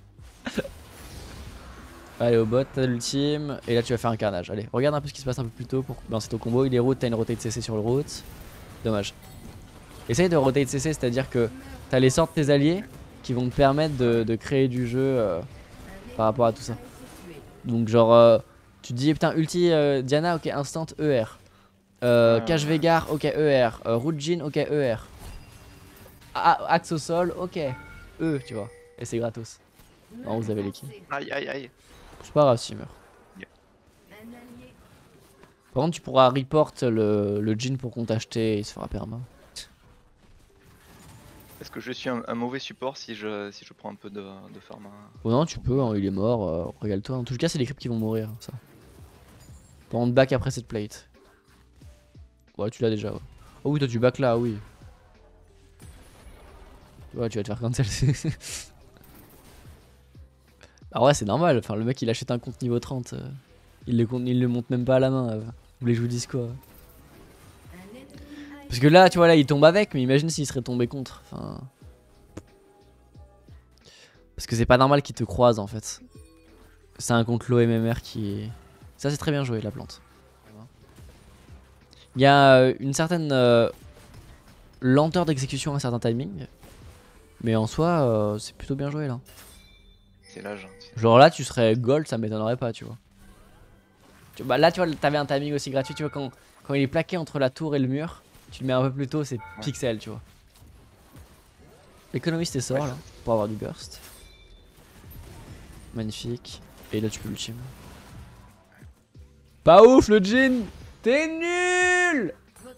Allez, au bot, t'as l'ultime. Et là, tu vas faire un carnage. Allez, regarde un peu ce qui se passe un peu plus tôt pour lancer ton combo. Il est route, t'as une rotate CC sur le route. Dommage. Essaye de rotate CC, c'est-à-dire que t'as les sorts de tes alliés qui vont te permettre de créer du jeu par rapport à tout ça. Donc, genre, tu te dis, putain, ulti Diana, ok, instant ER. Cache Vegar, ok, ER. Route Jhin, ok, ER. Axe au sol, ok. Tu vois. Et c'est gratos. Non, vous avez les kills. Aïe, aïe, aïe. C'est pas grave s'il meurt. Par contre, tu pourras report le Jhin pour qu'on t'achète et il se fera perma. Est-ce que je suis un mauvais support si je prends un peu de pharma? Oh non, tu peux, hein, il est mort. Régale-toi. En tout cas, c'est les creeps qui vont mourir. Ça. Par contre, back après cette plate. Ouais, tu l'as déjà. Ouais. Oh oui, toi tu back là, oui. Ouais, tu vas te faire cancel. Ah ouais, c'est normal. Enfin, le mec il achète un compte niveau 30. Il le monte même pas à la main. Vous voulez que je vous dise quoi? Parce que là, tu vois, là il tombe avec. Mais imagine s'il serait tombé contre. Enfin. Parce que c'est pas normal qu'il te croise en fait. C'est un compte low MMR qui. Ça, c'est très bien joué la plante. Il y a une certaine lenteur d'exécution à un certain timing. Mais en soi, c'est plutôt bien joué là. C'est l'âge. Genre là, tu serais gold, ça m'étonnerait pas, tu vois. Bah là, tu vois, t'avais un timing aussi gratuit, tu vois, quand il est plaqué entre la tour et le mur, tu le mets un peu plus tôt, c'est pixel, tu vois. Économise tes sorts là, pour avoir du burst. Magnifique. Et là, tu peux l'ultime. Pas ouf le Jhin! T'es nul!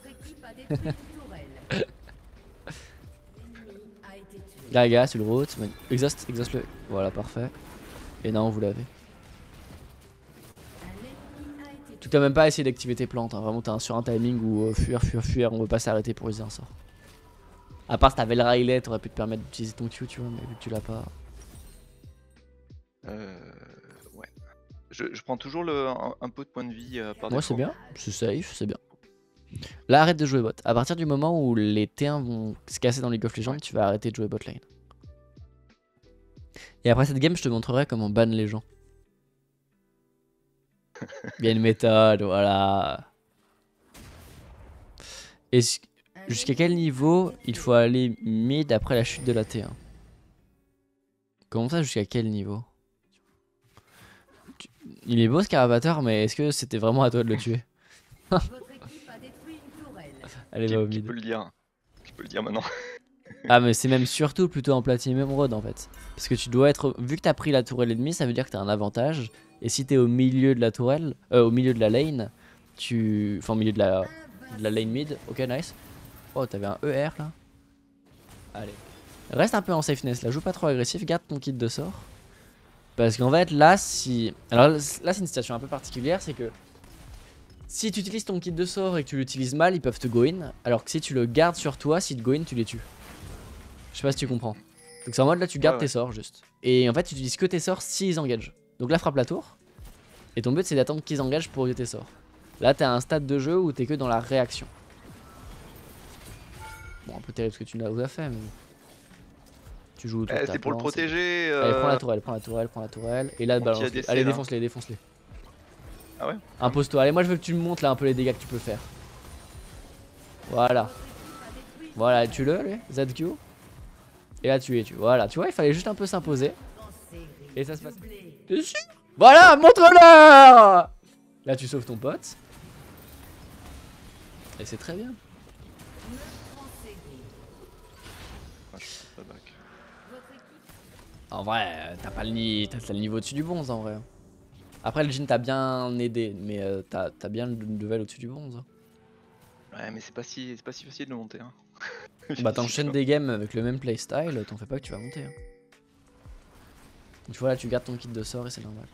Gaga sur le route, exhaust le. Voilà, parfait. Et non, vous l'avez. Tu t'as même pas essayé d'activer tes plantes, hein. Vraiment t'es sur un timing où fuir, on veut pas s'arrêter pour user un sort. À part si t'avais le Riley, t'aurais pu te permettre d'utiliser ton Q, tu vois, mais vu que tu l'as pas. Ouais. Je prends toujours un peu de points de vie par Ouais, défaut. c'est bien, c'est safe, c'est bien. Là, arrête de jouer bot. À partir du moment où les T1 vont se casser dans League of Legends, tu vas arrêter de jouer bot lane. Et après cette game, je te montrerai comment ban les gens. Il y a une méthode, voilà. Et jusqu'à quel niveau il faut aller mid après la chute de la T1? Comment ça, jusqu'à quel niveau? Il est beau ce Carapateur, mais est-ce que c'était vraiment à toi de le tuer? Allez, va au Qui mid. peut le dire? Qui peut le dire maintenant? Ah, mais c'est même surtout plutôt en Platinum Emerald en fait. Parce que tu dois être. Vu que t'as pris la tourelle ennemie, ça veut dire que t'as un avantage. Et si t'es au milieu de la tourelle, au milieu de la lane, tu. Enfin, au milieu de la lane mid. Ok, nice. Oh, t'avais un ER là. Allez. Reste un peu en safeness là, joue pas trop agressif, garde ton kit de sort. Parce qu'en fait, là, si. Alors là, c'est une situation un peu particulière, c'est que. Si tu utilises ton kit de sort et que tu l'utilises mal, ils peuvent te go in. Alors que si tu le gardes sur toi, s'ils te go in, tu les tues. Je sais pas si tu comprends. Donc c'est en mode là tu gardes tes sorts juste. Et en fait tu utilises que tes sorts s'ils engagent. Donc là frappe la tour. Et ton but c'est d'attendre qu'ils engagent pour user tes sorts. Là t'es à un stade de jeu où t'es que dans la réaction. Bon un peu terrible ce que tu nous as fait mais... Tu joues autour de ta C'est pour le planche. protéger. Allez prends la tourelle, prends la tourelle, prends la tourelle. Et là balance. Allez défonce-les, défonce-les. Ah ouais? Impose-toi. Allez moi je veux que tu me montres là un peu les dégâts que tu peux faire. Voilà. Voilà tue-le lui, ZQ. Et là tu es, voilà, tu vois, il fallait juste un peu s'imposer. Et ça se passe. Dessus. Voilà, montre-leur. Là tu sauves ton pote. Et c'est très bien. En vrai, t'as pas le niveau au-dessus du bronze en vrai. Après le Jhin t'a bien aidé, mais t'as bien le level au-dessus du bronze. Ouais, mais c'est pas si facile de monter. Hein. Bah t'enchaînes des games avec le même playstyle, t'en fais pas que tu vas monter. Hein. Tu vois là tu gardes ton kit de sort et c'est normal.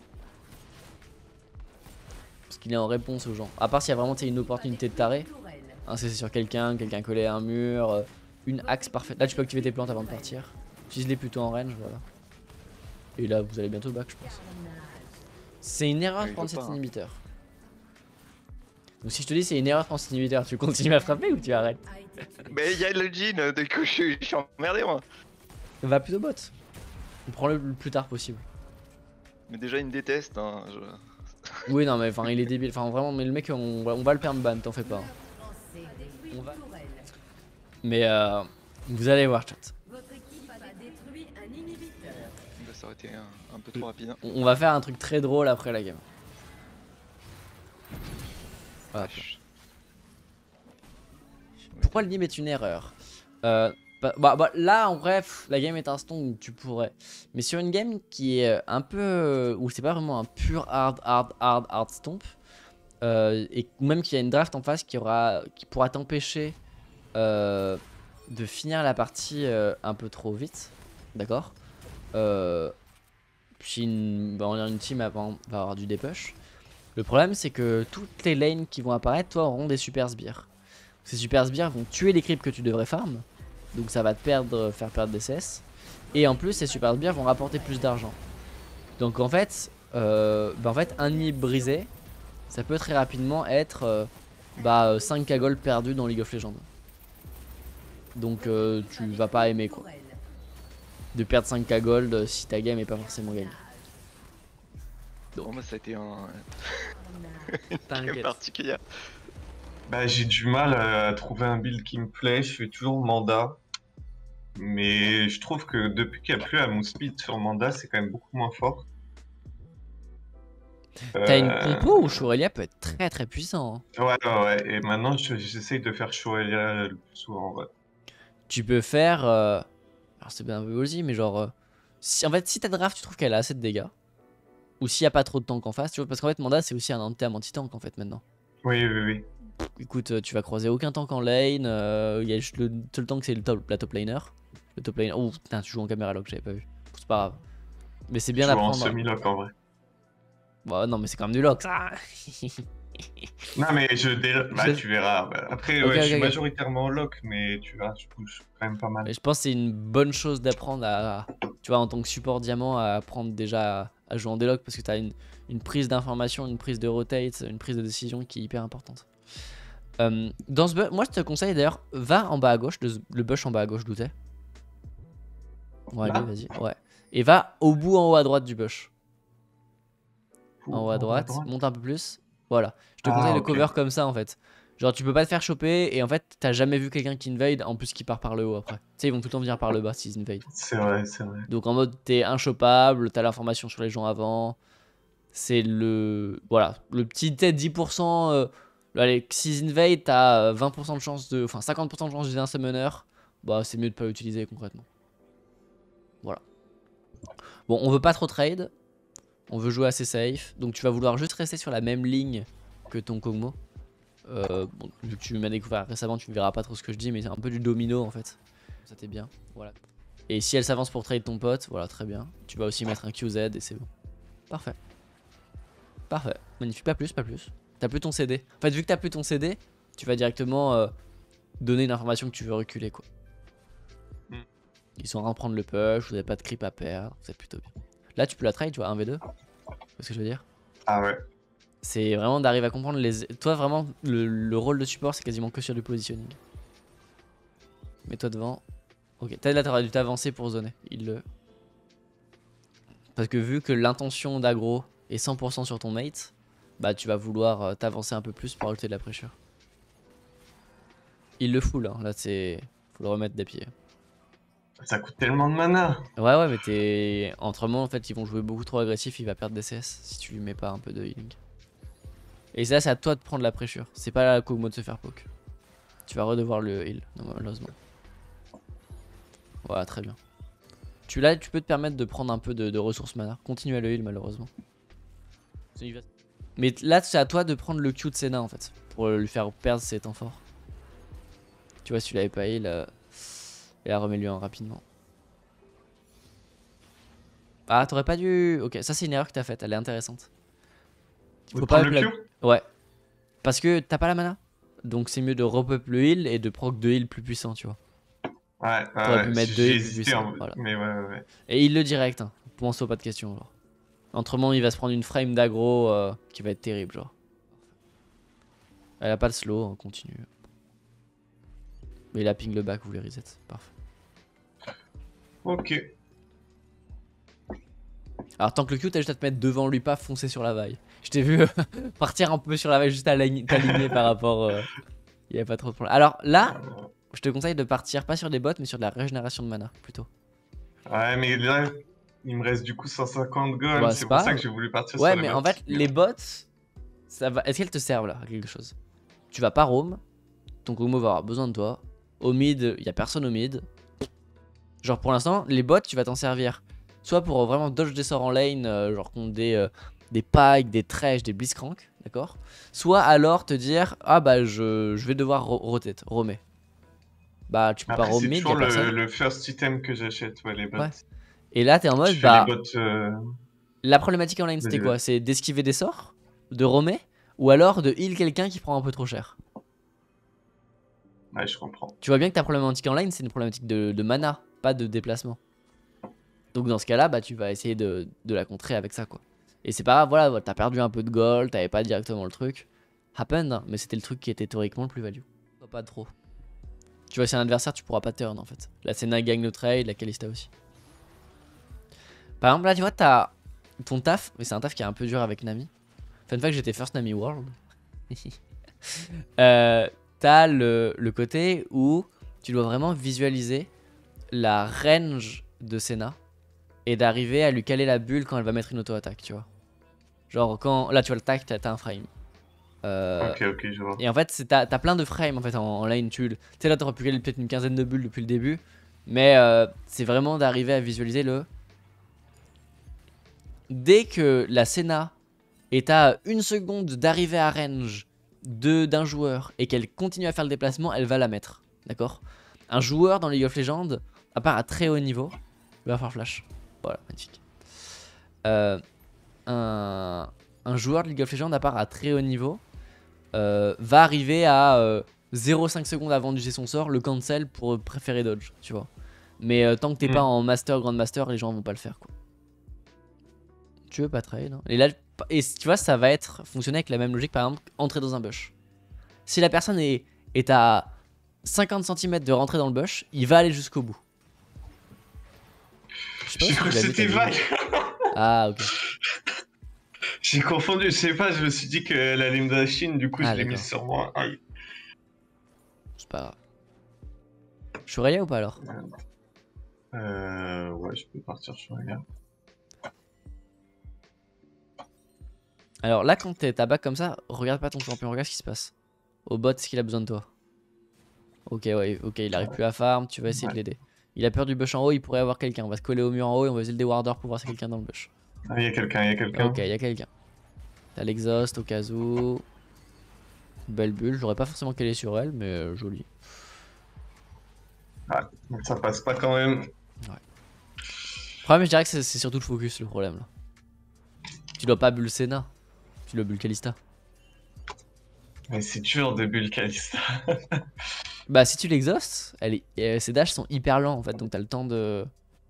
Parce qu'il est en réponse aux gens. À part s'il y a vraiment une opportunité de taré. Un CC sur quelqu'un collé à un mur, une axe parfaite. Là tu peux activer tes plantes avant de partir. Utilise-les plutôt en range, voilà. Et là vous allez bientôt back je pense. C'est une erreur de prendre cet inhibiteur. Donc si je te dis c'est une erreur de prendre cet inhibiteur, tu continues à frapper ou tu arrêtes? Mais il y a le Jhin, du coup je suis emmerdé moi. Va plutôt bot. Prends-le le plus tard possible. Mais déjà il me déteste hein. Oui non mais enfin il est débile, enfin vraiment mais le mec on va le perm ban, t'en fais pas. On va... Mais vous allez voir chat. Ça aurait été un peu trop rapide. On va faire un truc très drôle après la game. Voilà. Pourquoi le nim est une erreur? Là en bref la game est un stomp où tu pourrais. Mais sur une game qui est un peu où c'est pas vraiment un pur hard stomp et même qu'il y a une draft en face qui pourra t'empêcher de finir la partie un peu trop vite, d'accord. Puis une team va avoir du dépush. Le problème c'est que toutes les lanes qui vont apparaître toi auront des super sbires. Ces super sbires vont tuer les creeps que tu devrais farm. Donc ça va te faire perdre des CS. Et en plus ces super sbires vont rapporter plus d'argent. Donc en fait un nid brisé, ça peut très rapidement être 5k gold perdu dans League of Legends. Donc tu vas pas aimer quoi. De perdre 5k gold si ta game est pas forcément gagnée. Donc bon, moi ça a été un game particulier. Bah j'ai du mal à trouver un build qui me plaît, je fais toujours Manda. Mais je trouve que depuis qu'il n'y a plus un speed sur Manda, c'est quand même beaucoup moins fort. T'as une compo où Shorelia peut être très très puissant. Hein. Ouais, et maintenant j'essaye de faire Shorelia le plus souvent. Ouais. Tu peux faire... Alors c'est bien un peu ballsy, mais genre... en fait, si ta draft, tu trouves qu'elle a assez de dégâts, ou s'il n'y a pas trop de tank en face, tu vois, parce qu'en fait, Manda, c'est aussi un anti-tank en fait maintenant. Oui. Écoute, tu vas croiser aucun tank en lane, il y a juste le seul tank, c'est la top laner. Le top laner... Oh putain, tu joues en caméra lock, j'avais pas vu. C'est pas grave. Mais c'est bien d'apprendre. Je joue en semi-lock en vrai. Bah non, mais c'est quand même du lock ça. Non mais tu verras. Après je suis majoritairement en lock, mais tu verras, je push quand même pas mal. Et je pense que c'est une bonne chose d'apprendre à, tu vois, en tant que support diamant, à apprendre déjà à jouer en délock parce que tu as une prise d'information, une prise de rotate, une prise de décision qui est hyper importante. Dans ce bush, moi je te conseille d'ailleurs, va en bas à gauche, le bush en bas à gauche d'où t'es. Ouais, Là allez, vas-y, ouais. Et va au bout en haut à droite du bush. En haut à En droite, monte un peu plus. Voilà. Je te Ah, conseille le ok. cover comme ça en fait. Genre tu peux pas te faire choper et en fait t'as jamais vu quelqu'un qui invade en plus qui part par le haut après. Tu sais ils vont tout le temps venir par le bas s'ils invade. C'est vrai, c'est vrai. Donc en mode t'es inchopable, t'as l'information sur les gens avant. C'est le... Voilà. Le petit peut-être 10%... allez, s'ils invade t'as 20% de chance de... Enfin 50% de chance d'utiliser un summoner. Bah c'est mieux de pas l'utiliser concrètement. Voilà. Bon on veut pas trop trade. On veut jouer assez safe. Donc tu vas vouloir juste rester sur la même ligne que ton Kog'Maw. Bon, vu que tu m'as découvert récemment, tu ne verras pas trop ce que je dis, mais c'est un peu du domino en fait. Ça t'est bien. Voilà. Et si elle s'avance pour trade ton pote, voilà, très bien. Tu vas aussi mettre un QZ et c'est bon. Parfait. Parfait. Magnifique. Pas plus, pas plus. T'as plus ton CD. En fait, vu que t'as plus ton CD, tu vas directement donner une information que tu veux reculer quoi. Ils sont en train de prendre le push, vous n'avez pas de creep à perdre, vous êtes plutôt bien. Là, tu peux la trade, tu vois, 1v2. Tu vois ce que je veux dire? Ah ouais. C'est vraiment d'arriver à comprendre les... Toi, vraiment, le rôle de support, c'est quasiment que sur du positioning. Mets-toi devant. Ok, là, t'aurais dû t'avancer pour zoner. Parce que vu que l'intention d'aggro est 100% sur ton mate, bah tu vas vouloir t'avancer un peu plus pour ajouter de la pressure. Il le fout là, c'est... Faut le remettre des pieds. Ça coûte tellement de mana. Ouais, mais t'es... Autrement, en fait, ils vont jouer beaucoup trop agressif, il va perdre des CS si tu lui mets pas un peu de healing. Et ça, c'est à toi de prendre la pressure. C'est pas la Kog'Maw de se faire poke. Tu vas redevoir le heal, malheureusement. Voilà, très bien. Tu peux te permettre de prendre un peu de ressources mana. Continue à le heal, malheureusement. Mais là, c'est à toi de prendre le Q de Senna, en fait. Pour lui faire perdre ses temps forts. Tu vois, si tu l'avais pas heal... Et là, remets-lui un rapidement. Ah, t'aurais pas dû... Ok, ça c'est une erreur que t'as faite, elle est intéressante. Faut pas le Q. Ouais. Parce que t'as pas la mana. Donc c'est mieux de repop le heal et de proc de heal plus puissant, tu vois. Ouais, T'aurais pu mettre 2 j'ai heal plus hésité, puissants. Voilà. mais ouais. Et heal le direct, hein. Pense pas de question, genre. Autrement, il va se prendre une frame d'aggro qui va être terrible, genre. Elle a pas de slow, on continue. Mais il a ping le back, vous les reset. Parfait. Ok. Alors tant que le Q, t'as juste à te mettre devant lui, pas foncer sur la vaille. Je t'ai vu partir un peu sur la vaille, juste à t'aligner par rapport... Il y a pas trop de problème. Alors là, je te conseille de partir pas sur des bots, mais sur de la régénération de mana, plutôt. Ouais, mais là, il me reste du coup 150 gold, Bah, c'est pour ça que j'ai voulu partir sur ouais, les mais bots. en fait, les bots, ça va... Est-ce qu'elles te servent là, à quelque chose? Tu vas pas roam, ton Kog'Maw va avoir besoin de toi. Au mid, il y a personne au mid. Genre pour l'instant, les bots, tu vas t'en servir. Soit pour vraiment dodge des sorts en lane, genre contre des Pike, des Thresh, des Blitzcrank, d'accord? Soit alors te dire, ah bah je vais devoir rotate, roamer. Bah tu peux pas Après, c'est roam mid, toujours y'a personne. le first item que j'achète, ouais, les bots. Ouais. Et là t'es en mode, Je fais bah... les bots, La problématique en lane c'était Vas-y, quoi? C'est d'esquiver des sorts, de roamer, ou alors de heal quelqu'un qui prend un peu trop cher. Ouais, je comprends. Tu vois bien que ta problématique en lane c'est une problématique de mana, pas de déplacement. Donc dans ce cas là, bah tu vas essayer de la contrer avec ça quoi. Et c'est pas grave, voilà, t'as perdu un peu de gold, t'avais pas directement le truc. Happened, hein, mais c'était le truc qui était théoriquement le plus value. Pas trop. Tu vois, si un adversaire, tu pourras pas turn en fait. La Senna gagne le trade, la Kalista aussi. Par exemple, là, tu vois, t'as ton taf, mais c'est un taf qui est un peu dur avec Nami. Fun fact, j'étais first Nami World. T'as le côté où tu dois vraiment visualiser la range de Senna et d'arriver à lui caler la bulle quand elle va mettre une auto-attaque, tu vois. Genre, quand là, tu vois le tac, t'as un frame. Ok, je vois. Et en fait, t'as plein de frames en fait en lane. Tu sais, là, t'aurais pu caler peut-être une quinzaine de bulles depuis le début. Mais c'est vraiment d'arriver à visualiser le. Dès que la Senna est à 1 seconde d'arriver à range d'un joueur et qu'elle continue à faire le déplacement, elle va la mettre. D'accord? Un joueur dans League of Legends, à part à très haut niveau, il va faire flash. Voilà, magnifique. Un joueur de League of Legends, à part à très haut niveau, va arriver à 0,5 secondes avant d'utiliser son sort, le cancel pour préférer dodge, tu vois. Mais tant que t'es pas en master, grand master, les gens vont pas le faire quoi. Tu veux pas trade hein. Et là, et tu vois, ça va fonctionner avec la même logique, par exemple, entrer dans un bush. Si la personne est à 50 cm de rentrer dans le bush, il va aller jusqu'au bout. Je sais pas J'ai si cru tu que l'as vu, c'était t'as vu. vague. Ah, ok. J'ai confondu, je sais pas, je me suis dit qu'elle allait me Chine, du coup Ah, je l'ai mis d'accord. sur moi. Aïe. C'est pas grave. Shuraya ou pas alors? Ouais, je peux partir sur la gare. Alors là, quand t'es back comme ça, regarde pas ton champion, regarde ce qui se passe. Au bot, est-ce qu'il a besoin de toi? Ok, ouais, ok, il arrive plus à farm, tu vas essayer de Ouais. l'aider. Il a peur du bush en haut, il pourrait avoir quelqu'un. On va se coller au mur en haut et on va utiliser des warders pour voir si quelqu'un dans le bush. Ah, il y a quelqu'un, il y a quelqu'un. Ok, il y a quelqu'un. T'as l'exhaust au cas où. Belle bulle, j'aurais pas forcément qu'elle est sur elle, mais jolie. Ah, ça passe pas quand même. Le problème, je dirais que c'est surtout le focus le problème là. Tu dois pas bulle Senna, tu dois bulle Kalista. Mais c'est dur de bulle Kalista. Bah, si tu l'exhaustes, ses dashs sont hyper lents en fait, donc t'as le temps de.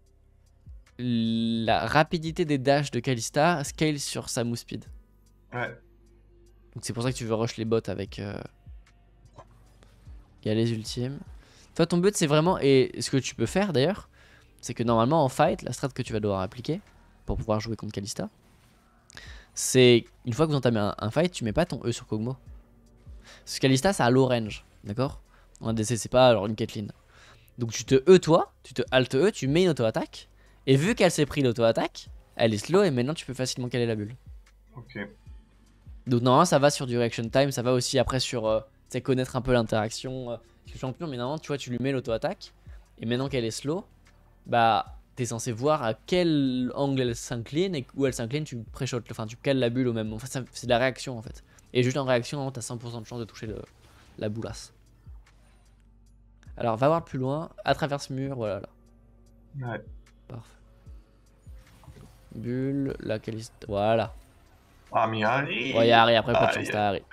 La rapidité des dashs de Kalista scale sur sa move speed. Ouais. Donc c'est pour ça que tu veux rush les bots avec. Il y a les ultimes. Toi, ton but c'est vraiment. Et ce que tu peux faire d'ailleurs, c'est que normalement en fight, la strat que tu vas devoir appliquer pour pouvoir jouer contre Kalista, c'est une fois que vous entamez un fight, tu mets pas ton E sur Kog'Maw. Parce que Kalista, ça a low range, d'accord? En ADC, c'est pas alors une Caitlyn. Donc tu te E toi, tu te alt E, tu mets une auto-attaque. Et vu qu'elle s'est pris l'auto-attaque, elle est slow et maintenant tu peux facilement caler la bulle. Ok. Donc normalement ça va sur du reaction time, ça va aussi après sur tu sais, connaître un peu l'interaction du champion, mais normalement tu vois tu lui mets l'auto-attaque et maintenant qu'elle est slow, bah t'es censé voir à quel angle elle s'incline et où elle s'incline tu pré-shot, enfin tu cales la bulle au même. Enfin c'est de la réaction en fait. Et juste en réaction normalement t'as 100% de chance de toucher la boulasse. Alors va voir plus loin, à travers ce mur, voilà là. Ouais. Parfait. Bulle, la Kalista, voilà. Ah, mais allez. Ouais, y'a Harry, après pas de Aïe. chance, t'as Harry.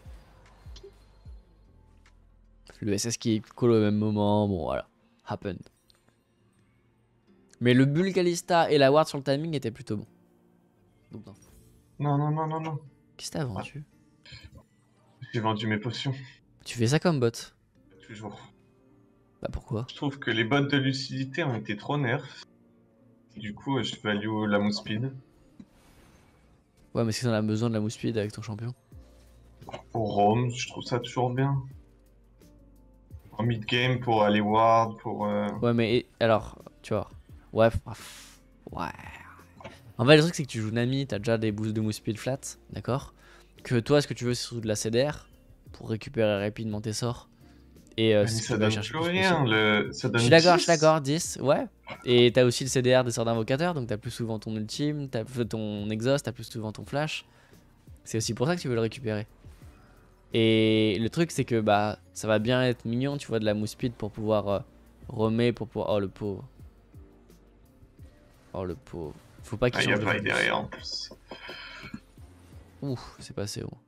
Le SS qui est cool au même moment, bon voilà. Happened. Mais le bull Kalista et la ward sur le timing étaient plutôt bons. Donc non. Non. Qu'est-ce que t'as vendu? J'ai vendu mes potions. Tu fais ça comme bot? Toujours. Bah pourquoi? Je trouve que les bots de lucidité ont été trop nerfs. Du coup, je value la move speed. Ouais, mais est-ce que t'en as besoin de la move speed avec ton champion? Pour Roam, je trouve ça toujours bien. En mid-game, pour aller ward, pour... Ouais, mais alors, tu vois. Ouais, ouais. En fait, le truc, c'est que tu joues Nami, t'as déjà des boosts de move speed flat, d'accord? Que toi, ce que tu veux, c'est surtout de la CDR pour récupérer rapidement tes sorts. Et mais si tu ça vas donne chercher plus plus rien, possible. ça Je donne suis d'accord, 10. 10, ouais. Et t'as aussi le CDR des sorts d'invocateur, donc t'as plus souvent ton ultime, t'as ton exhaust, t'as plus souvent ton flash. C'est aussi pour ça que tu veux le récupérer. Et le truc, c'est que bah ça va bien être mignon, tu vois, de la move speed pour pouvoir remettre, pour pouvoir. Oh le pauvre. Oh le pauvre. Faut pas qu'il Ah, y a change de pas focus. derrière en plus. Ouh, c'est passé haut.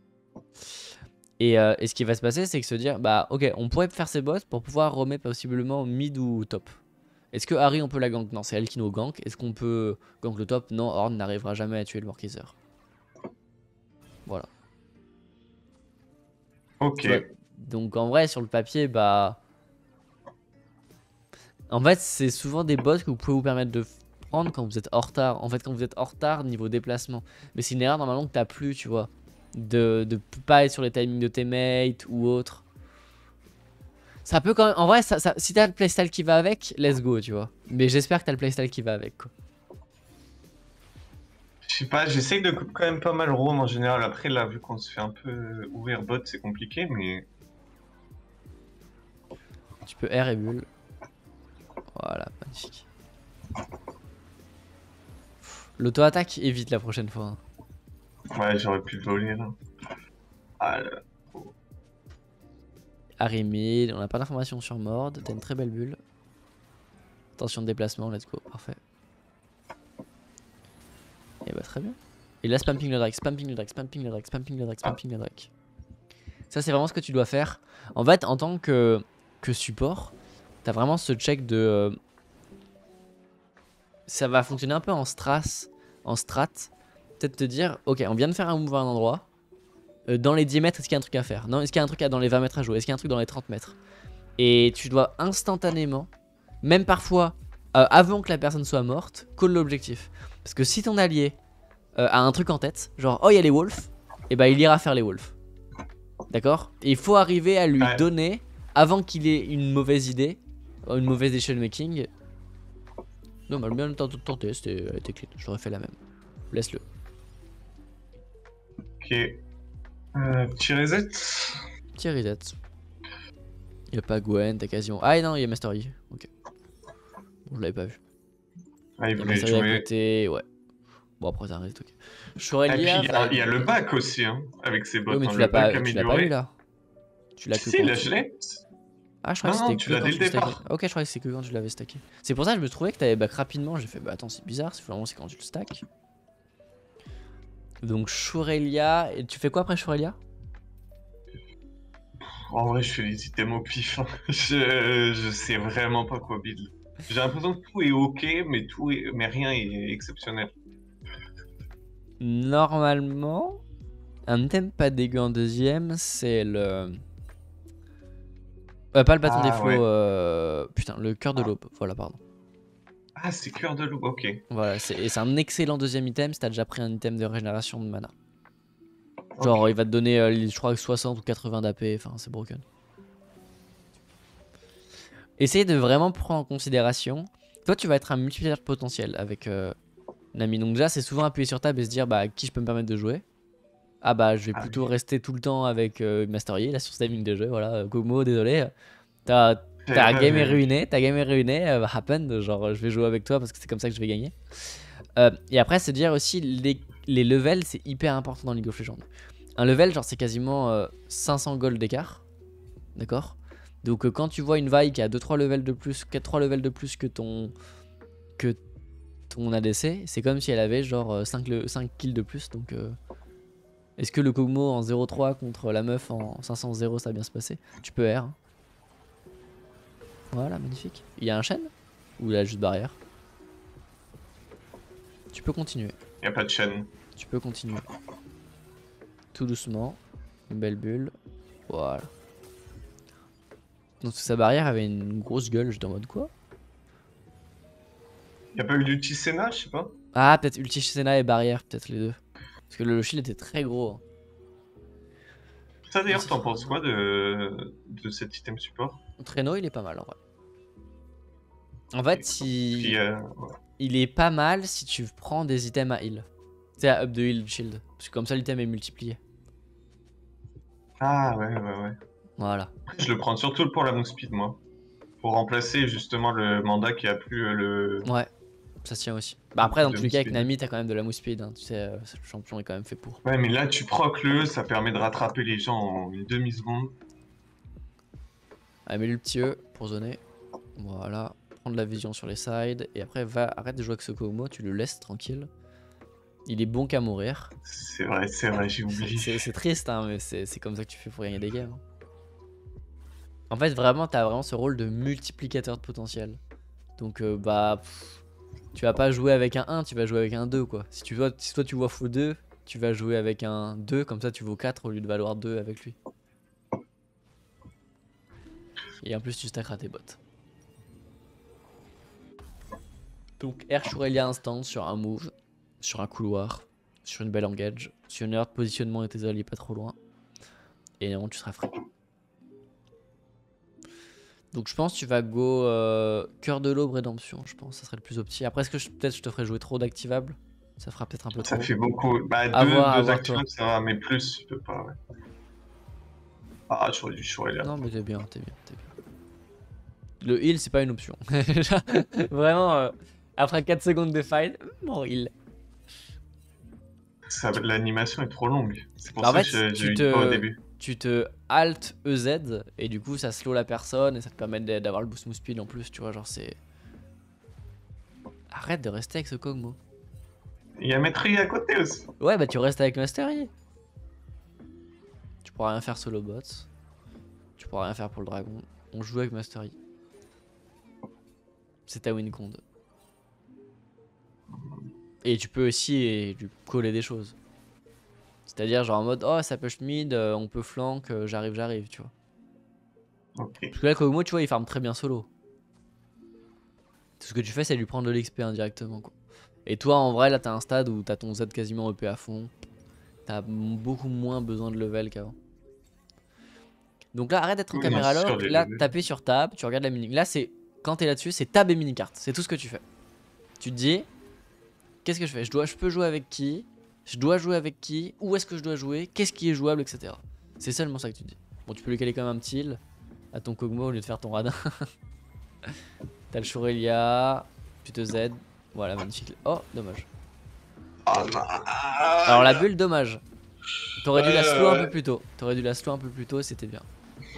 Et ce qui va se passer, c'est que se dire, bah ok, on pourrait faire ces boss pour pouvoir remettre possiblement mid ou top. Est-ce que Harry on peut la gank? Non, c'est elle qui nous gank. Est-ce qu'on peut gank le top? Non, Horn n'arrivera jamais à tuer le Morkizer. Voilà. Ok. Tu vois, donc en vrai, sur le papier, bah. En fait, c'est souvent des boss que vous pouvez vous permettre de prendre quand vous êtes en retard. En fait, quand vous êtes en retard niveau déplacement. Mais c'est une erreur normalement que t'as plus, tu vois. De pas être sur les timings de tes mates ou autre. Ça peut quand même. En vrai, si t'as le playstyle qui va avec, let's go, tu vois. Mais j'espère que t'as le playstyle qui va avec, quoi. Je sais pas, j'essaye de couper quand même pas mal roam en général. Après, là, vu qu'on se fait un peu ouvrir bot, c'est compliqué, mais... Tu peux R et bulle. Voilà, magnifique. L'auto-attaque évite la prochaine fois. Ouais, j'aurais pu le voler, là. Ah, là. Harry mid, on n'a pas d'informations sur Mord. T'as une très belle bulle. Attention de déplacement, let's go, parfait. Et bah très bien. Et là spamping le Drake, spamping le Drake, spamping le Drake, spamping le Drake, spamping le Drake. Ça c'est vraiment ce que tu dois faire. En fait en tant que support, t'as vraiment ce check de... ça va fonctionner un peu en strat. Peut-être te dire, ok on vient de faire un move à un endroit. dans les 10 mètres, est-ce qu'il y a un truc à faire? Non, est-ce qu'il y a un truc dans les 20 mètres à jouer? Est-ce qu'il y a un truc dans les 30 mètres? Et tu dois instantanément, même parfois avant que la personne soit morte, call l'objectif. Parce que si ton allié a un truc en tête, genre oh il y a les wolves, et bah il ira faire les wolves. D'accord? Et il faut arriver à lui donner, avant qu'il ait une mauvaise idée, une mauvaise decision making. Non, mais bien tenté, c'était clean, j'aurais fait la même. Laisse-le. Ok. Petit reset. Petit reset. Y'a pas Gwen, t'as quasiment. Ah non, il y a Master Yi. Ok. Bon, je l'avais pas vu. Ah, il Il y a voulait Master Yi à jouer. côté, ouais. Bon, après, t'as un reset, ok. Et puis Shorelia. il y a le bac aussi, hein, avec ses bottes. Oui, mais hein, tu le l'as bac pas vu amélioré. là. Tu l'as que Si, quand là tu- je l'ai. Ah, je crois que Non, non, c'était tu que l'as quand dès tu le le stackais. départ. Ok, je crois que c'est que quand tu l'avais stacké. C'est pour ça que je me trouvais que t'avais back rapidement. J'ai fait, bah attends, c'est bizarre, c'est vraiment c'est quand tu le stack. Donc, Shorelia. Et tu fais quoi après Shorelia? En vrai, je fais les items au pif. Hein. Je sais vraiment pas quoi build. J'ai l'impression que tout est ok, mais rien est exceptionnel. Normalement, un item pas dégueu en deuxième, c'est le. Pas le bâton des flots, putain, le cœur de l'aube. Voilà, pardon. Ah, c'est cœur de loup, ok. Voilà, et c'est un excellent deuxième item si t'as déjà pris un item de régénération de mana. Genre, Ok. il va te donner, je crois, 60 ou 80 d'AP, enfin, c'est broken. Essaye de vraiment prendre en considération. Toi, tu vas être un multiplicateur de potentiel avec Nami. Donc, déjà, c'est souvent appuyer sur table et se dire, bah, qui je peux me permettre de jouer. Ah, bah, je vais Ah plutôt oui. rester tout le temps avec Master Yi, là, sur ce timing de jeu. Voilà, Gomo, désolé. Ta J'avais pas game est vu. ruinée, happen, genre je vais jouer avec toi parce que c'est comme ça que je vais gagner. Et après, c'est dire aussi les levels, c'est hyper important dans League of Legends. Un level, genre c'est quasiment 500 gold d'écart, d'accord? Donc quand tu vois une vaille qui a 2-3 levels de plus, 4-3 levels de plus que ton ADC, c'est comme si elle avait genre 5 kills de plus. Donc est-ce que le Kog'Maw en 0-3 contre la meuf en 500-0 ça va bien se passer? Tu peux R. Hein. Voilà, magnifique. Il y a un chêne? Ou il y a juste barrière? Tu peux continuer. Y a pas de chaîne. Tu peux continuer. Tout doucement. Une belle bulle. Voilà. Donc sa barrière avait une grosse gueule. J'étais en mode quoi? Y a pas eu d'ulti Senna, je sais pas. Ah, peut-être Ulti Senna et barrière, peut-être les deux. Parce que le shield était très gros. Hein. Ça d'ailleurs, t'en penses quoi de cet item support? Traîneau, il est pas mal en vrai. En fait, Qui, il est pas mal si tu prends des items à heal. Tu sais, à up de heal shield. Parce que comme ça, l'item est multiplié. Ah ouais. Voilà. Je le prends surtout pour la move speed, moi. Pour remplacer justement le mandat qui a plus le... Ouais, ça se tient aussi. Bah après, dans De tous les cas, avec move speed. Nami, t'as quand même de la move speed. Hein. Tu sais, le champion est quand même fait pour. Ouais, mais là, tu procs le, ça permet de rattraper les gens en une demi-seconde. Allez, mets le petit E pour zoner. Voilà. Prendre la vision sur les sides. Et après, arrête de jouer avec ce Kog'Maw, tu le laisses tranquille. Il est bon qu'à mourir. C'est vrai, j'ai oublié. C'est triste, hein, mais c'est comme ça que tu fais pour gagner des games. En fait, vraiment, t'as vraiment ce rôle de multiplicateur de potentiel. Donc, tu vas pas jouer avec un 1, tu vas jouer avec un 2, quoi. Si toi tu vois x2, tu vas jouer avec un 2, comme ça tu vaux 4 au lieu de valoir 2 avec lui. Et en plus, tu stackeras tes bots. Donc, R Shorelia instant sur un move, sur un couloir, sur une belle engage, sur une erreur de positionnement et tes alliés pas trop loin. Et non, tu seras free. Donc je pense que tu vas go cœur de l'aube rédemption, je pense, ça serait le plus opti. Après, est-ce que peut-être je te ferais jouer trop d'activables? Ça fera peut-être un peu trop. Ça fait beaucoup. Bah, À voir, deux actions, toi. ça va, mais plus, je peux pas, ouais. Ah, j'aurais dû choisir là. Non, mais t'es bien. Le heal, c'est pas une option. Vraiment, après 4 secondes de fight, mon heal. L'animation est trop longue. C'est pour En ça fait, que j'ai eu peur au début. tu te alt EZ et du coup ça slow la personne et ça te permet d'avoir le boost move speed en plus, tu vois, genre c'est... Arrête de rester avec ce Kog'Maw. Il y a Maîtri à côté aussi. Ouais, bah tu restes avec Master Yi. Tu pourras rien faire solo bot. Tu pourras rien faire pour le dragon. On joue avec Master Yi. C'est ta win cond. Et tu peux aussi lui coller des choses. C'est-à-dire genre en mode oh ça push mid, on peut flank, j'arrive, tu vois. Ok. Parce que là Kog'Maw tu vois il farme très bien solo. Tout ce que tu fais c'est lui prendre de l'XP indirectement quoi. Et toi en vrai là t'as un stade où t'as ton Z quasiment EP à fond. T'as beaucoup moins besoin de level qu'avant. Donc là arrête d'être en Oui, non, caméra c'est sûr, lock, les là levels. taper sur tab, tu regardes la mini. Là c'est quand t'es là-dessus c'est tab et mini-carte, c'est tout ce que tu fais. Tu te dis qu'est-ce que je fais, je peux jouer avec qui, je dois jouer avec qui, où est-ce que je dois jouer, qu'est-ce qui est jouable, etc. C'est seulement ça que tu te dis. Bon tu peux lui caler quand même un petit heal à ton Kog'Maw au lieu de faire ton radin. T'as le Shorelia, tu te Z, voilà magnifique. Oh dommage. Ah, non. Alors la bulle dommage. T'aurais dû la slow un peu Ouais. plus tôt. T'aurais dû la slow un peu plus tôt, c'était bien.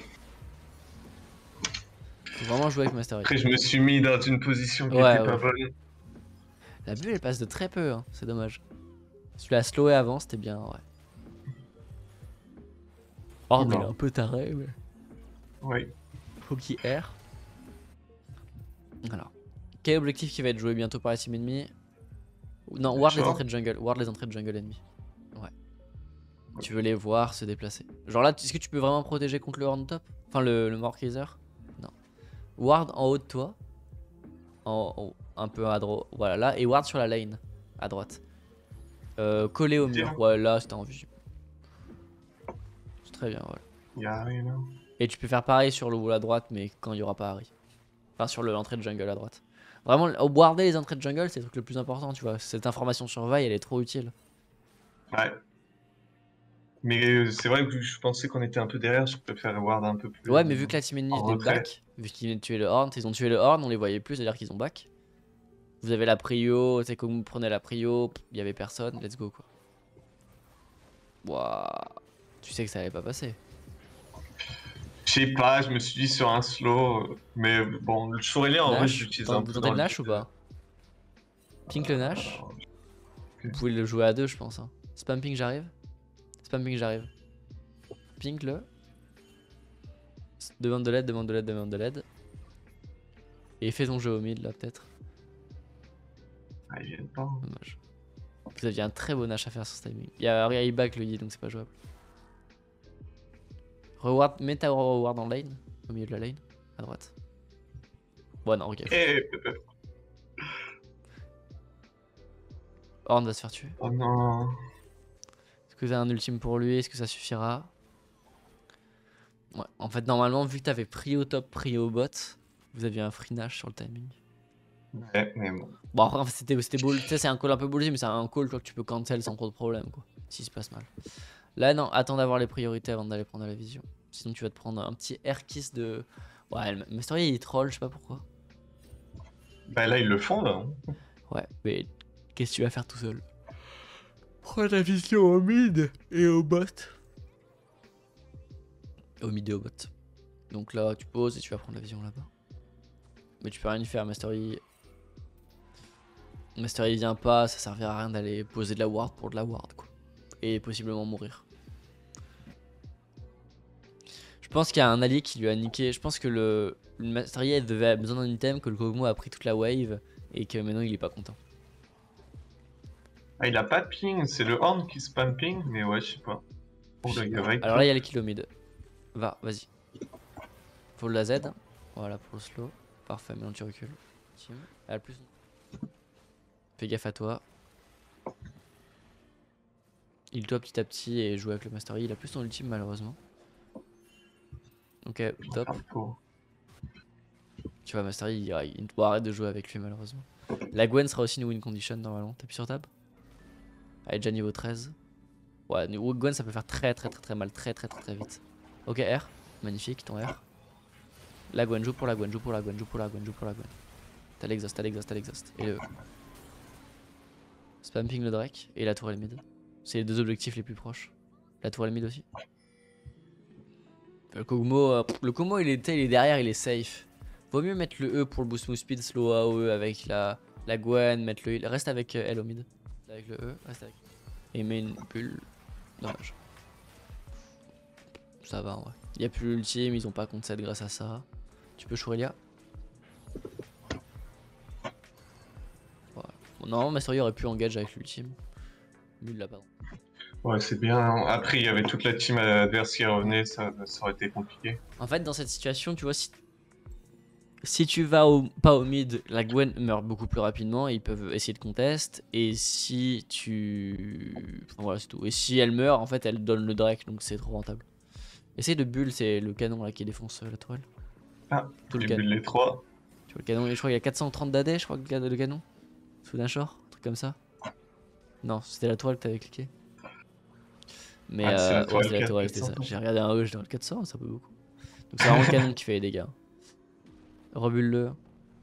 Faut vraiment jouer avec Mastery. Après, je me suis mis dans une position qui Ouais, était pas ouais. bonne. La bulle elle passe de très peu, hein. C'est dommage. Si tu l'as slowé avant, c'était bien, ouais. Oh, mais il est Non. un peu taré, mais. Oui. Faut qu'il erre. Alors. Quel objectif qui va être joué bientôt par la team ennemie? Non, ward les Short. entrées de jungle. Ward les entrées de jungle ennemies. Ouais. Tu veux les voir se déplacer. Genre là, est-ce que tu peux vraiment protéger contre le horn top? Enfin, le Mordekaiser? Non. Ward en haut de toi. Un peu à droite. Voilà, là. Et ward sur la lane. À droite. Collé au mur. Tiens. Ouais, là, c'était invisible. C'est très bien, voilà. Il y a rien là. Et tu peux faire pareil sur le wall à droite, mais quand il n'y aura pas Harry. Enfin, sur l'entrée de jungle à droite. Vraiment, warder les entrées de jungle, c'est le truc le plus important, tu vois. Cette information sur Vi, elle est trop utile. Ouais. Mais c'est vrai que je pensais qu'on était un peu derrière, je préfère ward un peu plus. Ouais, mais vu que la team ennemie en venait de retrait. back, vu qu'ils venaient de tuer le horn, ils ont tué le horn, on les voyait plus, c'est-à-dire qu'ils ont back. Vous avez la prio, c'est comme vous prenez la prio, il y avait personne, let's go quoi. Waouh. Tu sais que ça allait pas passer. Je sais pas, je me suis dit sur un slow. Mais bon, le Shorelia en vrai, je Nash, l'utilise un vous peu tentez dans le le Nash ou but. pas? Pink le Nash. Vous pouvez le jouer à deux, je pense. Hein. Spam ping, j'arrive. Spam ping, j'arrive. Pink le. Demande de l'aide, demande de l'aide, demande de l'aide. Et fais ton jeu au mid là, peut-être. Ah, ils viennent pas. Dommage. Vous aviez un très beau Nash à faire sur ce timing. Il y a Ray back le Yi, donc c'est pas jouable. Reward, mets ta reward en lane, au milieu de la lane, à droite. Bon, non, ok. Eh, Horn va se faire tuer. oh non. Est-ce que t'as un ultime pour lui? Est-ce que ça suffira? Ouais, en fait, normalement, vu que t'avais pris au top, pris au bot, vous aviez un free Nash sur le timing. Ouais, mais bon. Bon, après, c'était bull. Tu sais, c'est un call un peu bullsy, mais c'est un call quoi, que tu peux cancel sans trop de problème, quoi. S'il se passe mal. Là, non, attends d'avoir les priorités avant d'aller prendre la vision. Sinon, tu vas te prendre un petit air kiss de. Ouais, mais story il troll, je sais pas pourquoi. Bah là, ils le font là. Ouais, mais qu'est-ce que tu vas faire tout seul? Prends la vision au mid et au bot. Au mid et au bot. Donc là, tu poses et tu vas prendre la vision là-bas. Mais tu peux rien y faire, Mastery. Mastery vient pas, ça servira à rien d'aller poser de la ward pour de la ward, quoi. Et possiblement mourir. Je pense qu'il y a un allié qui lui a niqué. Je pense que le Mastery avait besoin d'un item, que le Kog'Maw a pris toute la wave et que maintenant il est pas content. Ah, il a pas de ping, c'est le horn qui spam ping, mais ouais, je sais pas. Oh, le grec. Alors là, il y a le kill au mid. Va, vas-y. Faut la Z. Voilà pour le slow. Parfait, maintenant tu recules. Elle a plus. Fais gaffe à toi. Il doit petit à petit et joue avec le Mastery. Il a plus son ultime malheureusement. Ok, top. Tu vois, Mastery, il doit arrêter de jouer avec lui malheureusement. La Gwen sera aussi une win condition normalement. T'appuies sur tab. Elle est déjà niveau 13. Ouais, Gwen ça peut faire très mal, très vite. Ok, R. Magnifique, ton R. La Gwen, joue pour la Gwen, joue pour la Gwen, joue pour la Gwen, joue pour la Gwen. T'as l'exhaust, t'as l'exhaust, t'as l'exhaust. Et le E. Spamping le Drake et la tourelle mid. C'est les deux objectifs les plus proches. La tourelle mid aussi. Le Kog'Maw il est derrière, il est safe. Vaut mieux mettre le E pour le boost move speed, slow AOE avec la Gwen, mettre le heal. Reste avec elle au mid. Avec le E, reste avec. Et met une bulle. Dommage. Ça va en vrai. Il n'y a plus l'ultime, ils ont pas contre 7 grâce à ça. Tu peux Shorelia. Voilà. Bon, normalement Mastery aurait pu engage avec l'ultime. Mais il l'a pas. Ouais, c'est bien. Après, il y avait toute la team adverse qui revenait, ça aurait été compliqué. En fait, dans cette situation, tu vois, si tu vas pas au mid, la Gwen meurt beaucoup plus rapidement et ils peuvent essayer de contest. Et si tu. Enfin, voilà, c'est tout. Et si elle meurt, en fait, elle donne le Drake, donc c'est trop rentable. Essaye de bulle, c'est le canon là qui défonce la tourelle. Ah, Tout le j'ai canon. bu les 3. Tu vois, le canon, je crois qu'il y a 430 d'AD, je crois, le canon. Sous d'un short, un truc comme ça. Non, c'était la tourelle que t'avais cliqué. Mais Ah, c'est la ouais, tourelle c'était la tourelle, c'était ça. 400. J'ai regardé un rouge dans le 400, c'est un peu beaucoup. Donc c'est vraiment le canon qui fait les dégâts. Rebulle-le.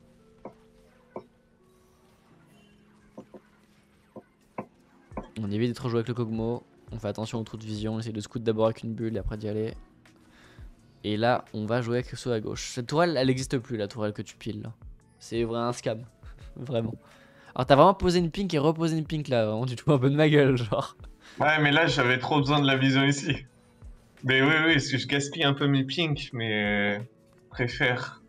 On évite de trop jouer avec le Kog'Maw. On fait attention au trou de vision. On essaie de scout d'abord avec une bulle et après d'y aller. Et là, on va jouer avec ceux à gauche. Cette tourelle, elle n'existe plus, la tourelle que tu piles là. C'est vraiment un scam. Vraiment. Alors t'as vraiment posé une pink et reposé une pink là. Vraiment, tu te fous un peu de ma gueule, genre. Ouais, mais là, j'avais trop besoin de la vision ici. Mais oui, parce que je gaspille un peu mes pinks, mais préfère.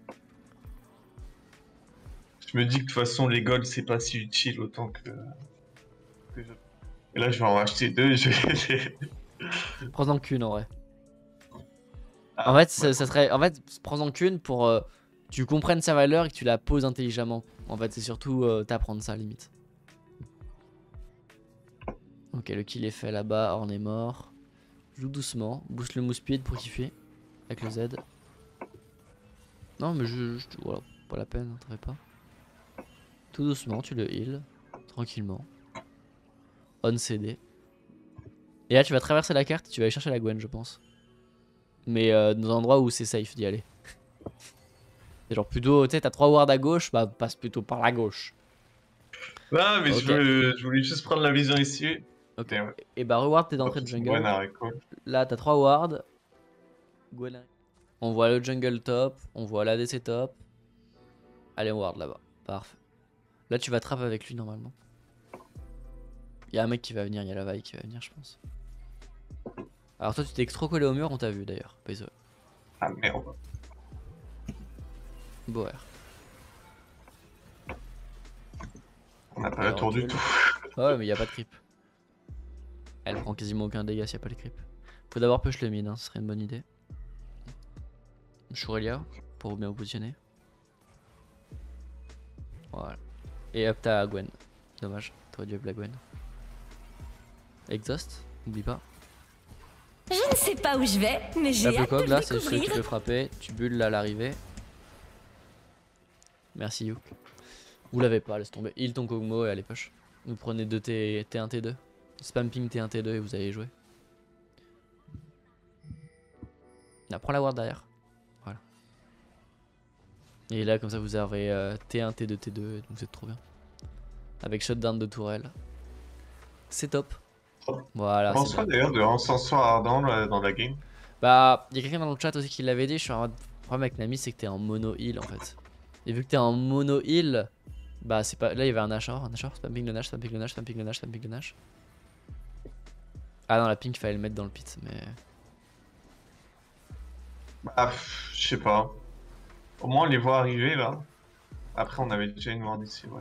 Je me dis que de toute façon, les golds, c'est pas si utile autant que Et là, je vais en racheter 2. Prends-en qu'une en vrai. Ah, En fait, ouais. ça serait. En fait, prends-en qu'une pour tu comprennes sa valeur et que tu la poses intelligemment. En fait, c'est surtout t'apprendre ça limite. Ok, le kill est fait là-bas, Orn est mort. Joue doucement, boost le move speed pour kiffer. Avec le Z. Non, mais voilà, pas la peine, t'en fais pas. Tout doucement, tu le heal. Tranquillement. On CD. Et là, tu vas traverser la carte et tu vas aller chercher la Gwen, je pense. Mais dans un endroit où c'est safe d'y aller. C'est genre plutôt, tu sais, t'as 3 wards à gauche, bah passe plutôt par la gauche. Non, mais Ok. je voulais juste prendre la vision ici. Ok. Et ouais. Et bah, reward, t'es d'entrée de jungle. Ouais, non, cool. Là, t'as 3 wards. Gwen. On voit le jungle top, on voit l'ADC top. Allez, on ward là-bas. Parfait. Là, tu vas trap avec lui normalement. Il y a un mec qui va venir, il y a la vaille qui va venir, je pense. Alors, toi, tu t'es trop collé au mur, on t'a vu d'ailleurs. Désolé. Ah merde. Boer. On n'a pas la tour du tout. Ouais, mais il y a pas de creep. Elle prend quasiment aucun dégât s'il n'y a pas de creep. Faut d'abord push le mid, hein, ce serait une bonne idée. Shurelia, pour bien vous positionner. Voilà. Et hop, t'as Gwen. Dommage, t'aurais dû up la Gwen. Exhaust, n'oublie pas. Je ne sais pas où je vais, mais j'ai Hop le hâte de cog le là, c'est ce que tu découvrir. peux frapper. Tu bulles là à l'arrivée. Merci You. Vous l'avez pas, laisse tomber. Heal ton Kog'Maw et allez push. Vous prenez 2 T1 T2. Spam ping T1 T2 et vous allez jouer. Là, prends la ward derrière. Voilà. Et là, comme ça, vous avez T1 T2 T2. Donc c'est trop bien. Avec shutdown de tourelle. C'est top. Voilà. Pense C'est pas bien. d'ailleurs de Encenseur Ardent dans la game. Bah, il y a quelqu'un dans le chat aussi qui l'avait dit. Je suis en mode. Le problème avec Nami, c'est que t'es en mono heal en fait. Et vu que t'es en mono heal, bah c'est pas. Là, il y avait un Nashor. Spamping le Nash, spamping le Nash, spamping le Nash, spamping le Nash. Ah non, la pink, fallait le mettre dans le pit, mais. Bah, je sais pas. Au moins, on les voit arriver là. Après, on avait déjà une ward ici, ouais.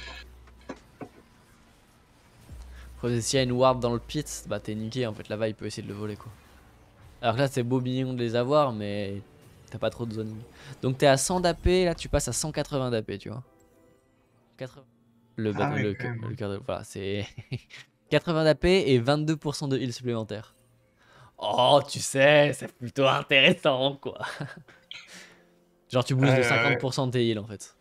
S'il y a une ward dans le pit, bah t'es niqué en fait. Là-bas, il peut essayer de le voler quoi. Alors que là, c'est beau mignon de les avoir, mais t'as pas trop de zoning. Donc t'es à 100 d'AP, là tu passes à 180 d'AP, tu vois. 80. Ah oui, quand même. Le cœur de. Voilà, c'est 80 d'AP et 22% de heal supplémentaire. Oh, tu sais, c'est plutôt intéressant quoi. Genre, tu boosts de 50% de tes heals en fait.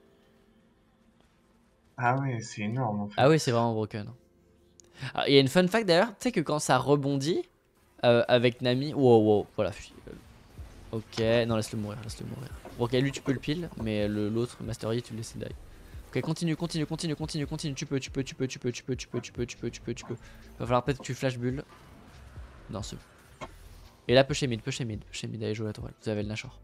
Ah ouais, c'est énorme en fait. Ah oui, c'est vraiment broken. Alors, il y a une fun fact d'ailleurs, tu sais que quand ça rebondit avec Nami. Wow, voilà. Ok, non, laisse-le mourir, Ok, lui tu peux le pile, mais l'autre, Master Yi, tu le laisses die. Ok, continue. Tu peux. Va falloir peut-être que tu flash bulle. Non, c'est bon. Et là, push mid, allez jouer la tourelle. Vous avez le Nashor.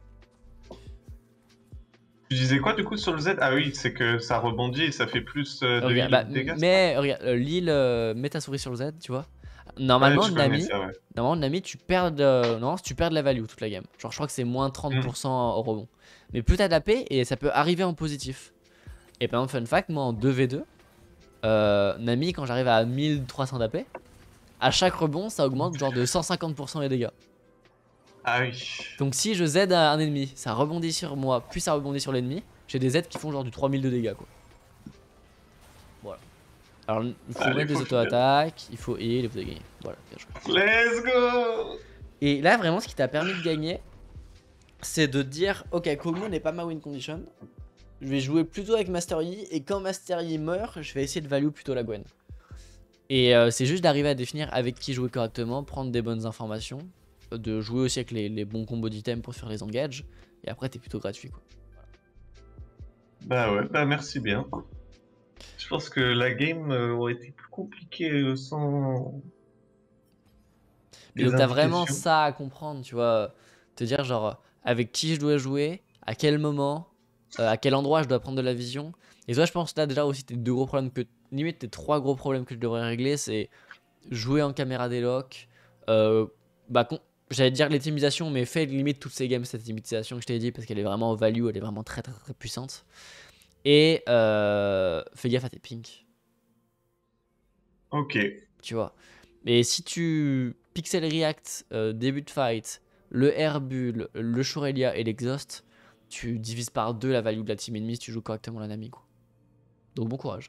Tu disais quoi du coup sur le Z? Ah oui, c'est que ça rebondit et ça fait plus de Regarde, heal bah, de dégâts. mais regarde, l'île, mets ta souris sur le Z, tu vois. Ouais, Normalement, tu peux le Nami, mettre, ça, ouais. tu perds non, tu perds de la value toute la game. Genre, je crois que c'est moins 30% au rebond. Mais plus t'as de la paix et ça peut arriver en positif. Et par exemple, fun fact, moi en 2v2, Nami, quand j'arrive à 1300 d'AP, à chaque rebond, ça augmente genre de 150% les dégâts. Ah oui. Donc si je Z un ennemi, ça rebondit sur moi, puis ça rebondit sur l'ennemi. J'ai des Z qui font genre du 3000 de dégâts quoi. Voilà. Alors il faut Allez, mettre des faut auto-attaques, il faut heal et vous avez gagné. Voilà, bien joué. Let's go. Et là vraiment ce qui t'a permis de gagner, c'est de dire ok, Kog'Maw n'est pas ma win condition. Je vais jouer plutôt avec Master Yi et quand Master Yi meurt, je vais essayer de value plutôt la Gwen. Et c'est juste d'arriver à définir avec qui jouer correctement, prendre des bonnes informations, de jouer aussi avec les bons combos d'items pour faire les engages, et après t'es plutôt gratuit quoi. Bah ouais, bah merci bien. Je pense que la game aurait été plus compliquée sans Mais les donc t'as vraiment indications. ça à comprendre, tu vois, te dire genre avec qui je dois jouer, à quel moment, à quel endroit je dois prendre de la vision. Et toi je pense là déjà aussi tes deux gros problèmes que, limite tes trois gros problèmes que je devrais régler, c'est jouer en caméra délock, bah j'allais dire l'optimisation, mais fais limite toutes ces games cette optimisation que je t'ai dit parce qu'elle est vraiment value, elle est vraiment très très très puissante. Et fais gaffe à tes pinks, Ok. tu vois. Et si tu pixel react début de fight, le airbull, le Shorelia et l'exhaust, tu divises par 2 la value de la team ennemie si tu joues correctement la Nami quoi. Donc bon courage.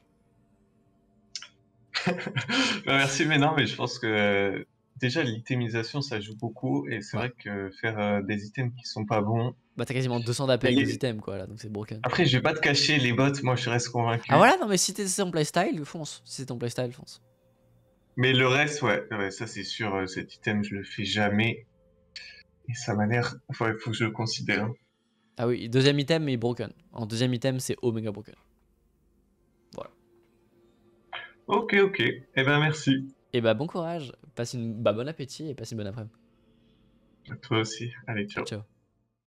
Bah, merci, mais non, mais je pense que déjà l'itemisation ça joue beaucoup et c'est Ouais. vrai que faire des items qui sont pas bons. Bah t'as quasiment 200 d'AP Mais avec les- des items quoi là, donc c'est broken. Après, je vais pas te cacher les bots, moi je reste convaincu. Ah voilà, non mais si c'est ton playstyle, fonce. Si c'est ton playstyle, fonce. Mais le reste, ouais, ça c'est sûr, cet item je le fais jamais et ça m'a l'air. Enfin, il faut que je le considère. Ah oui, deuxième item mais broken. En deuxième item c'est Omega broken. Voilà. Ok, ok. Eh ben merci. Et bah bon courage, passe une bon appétit et passe une bonne après-midi. À toi aussi. Allez, Ciao ciao. ciao.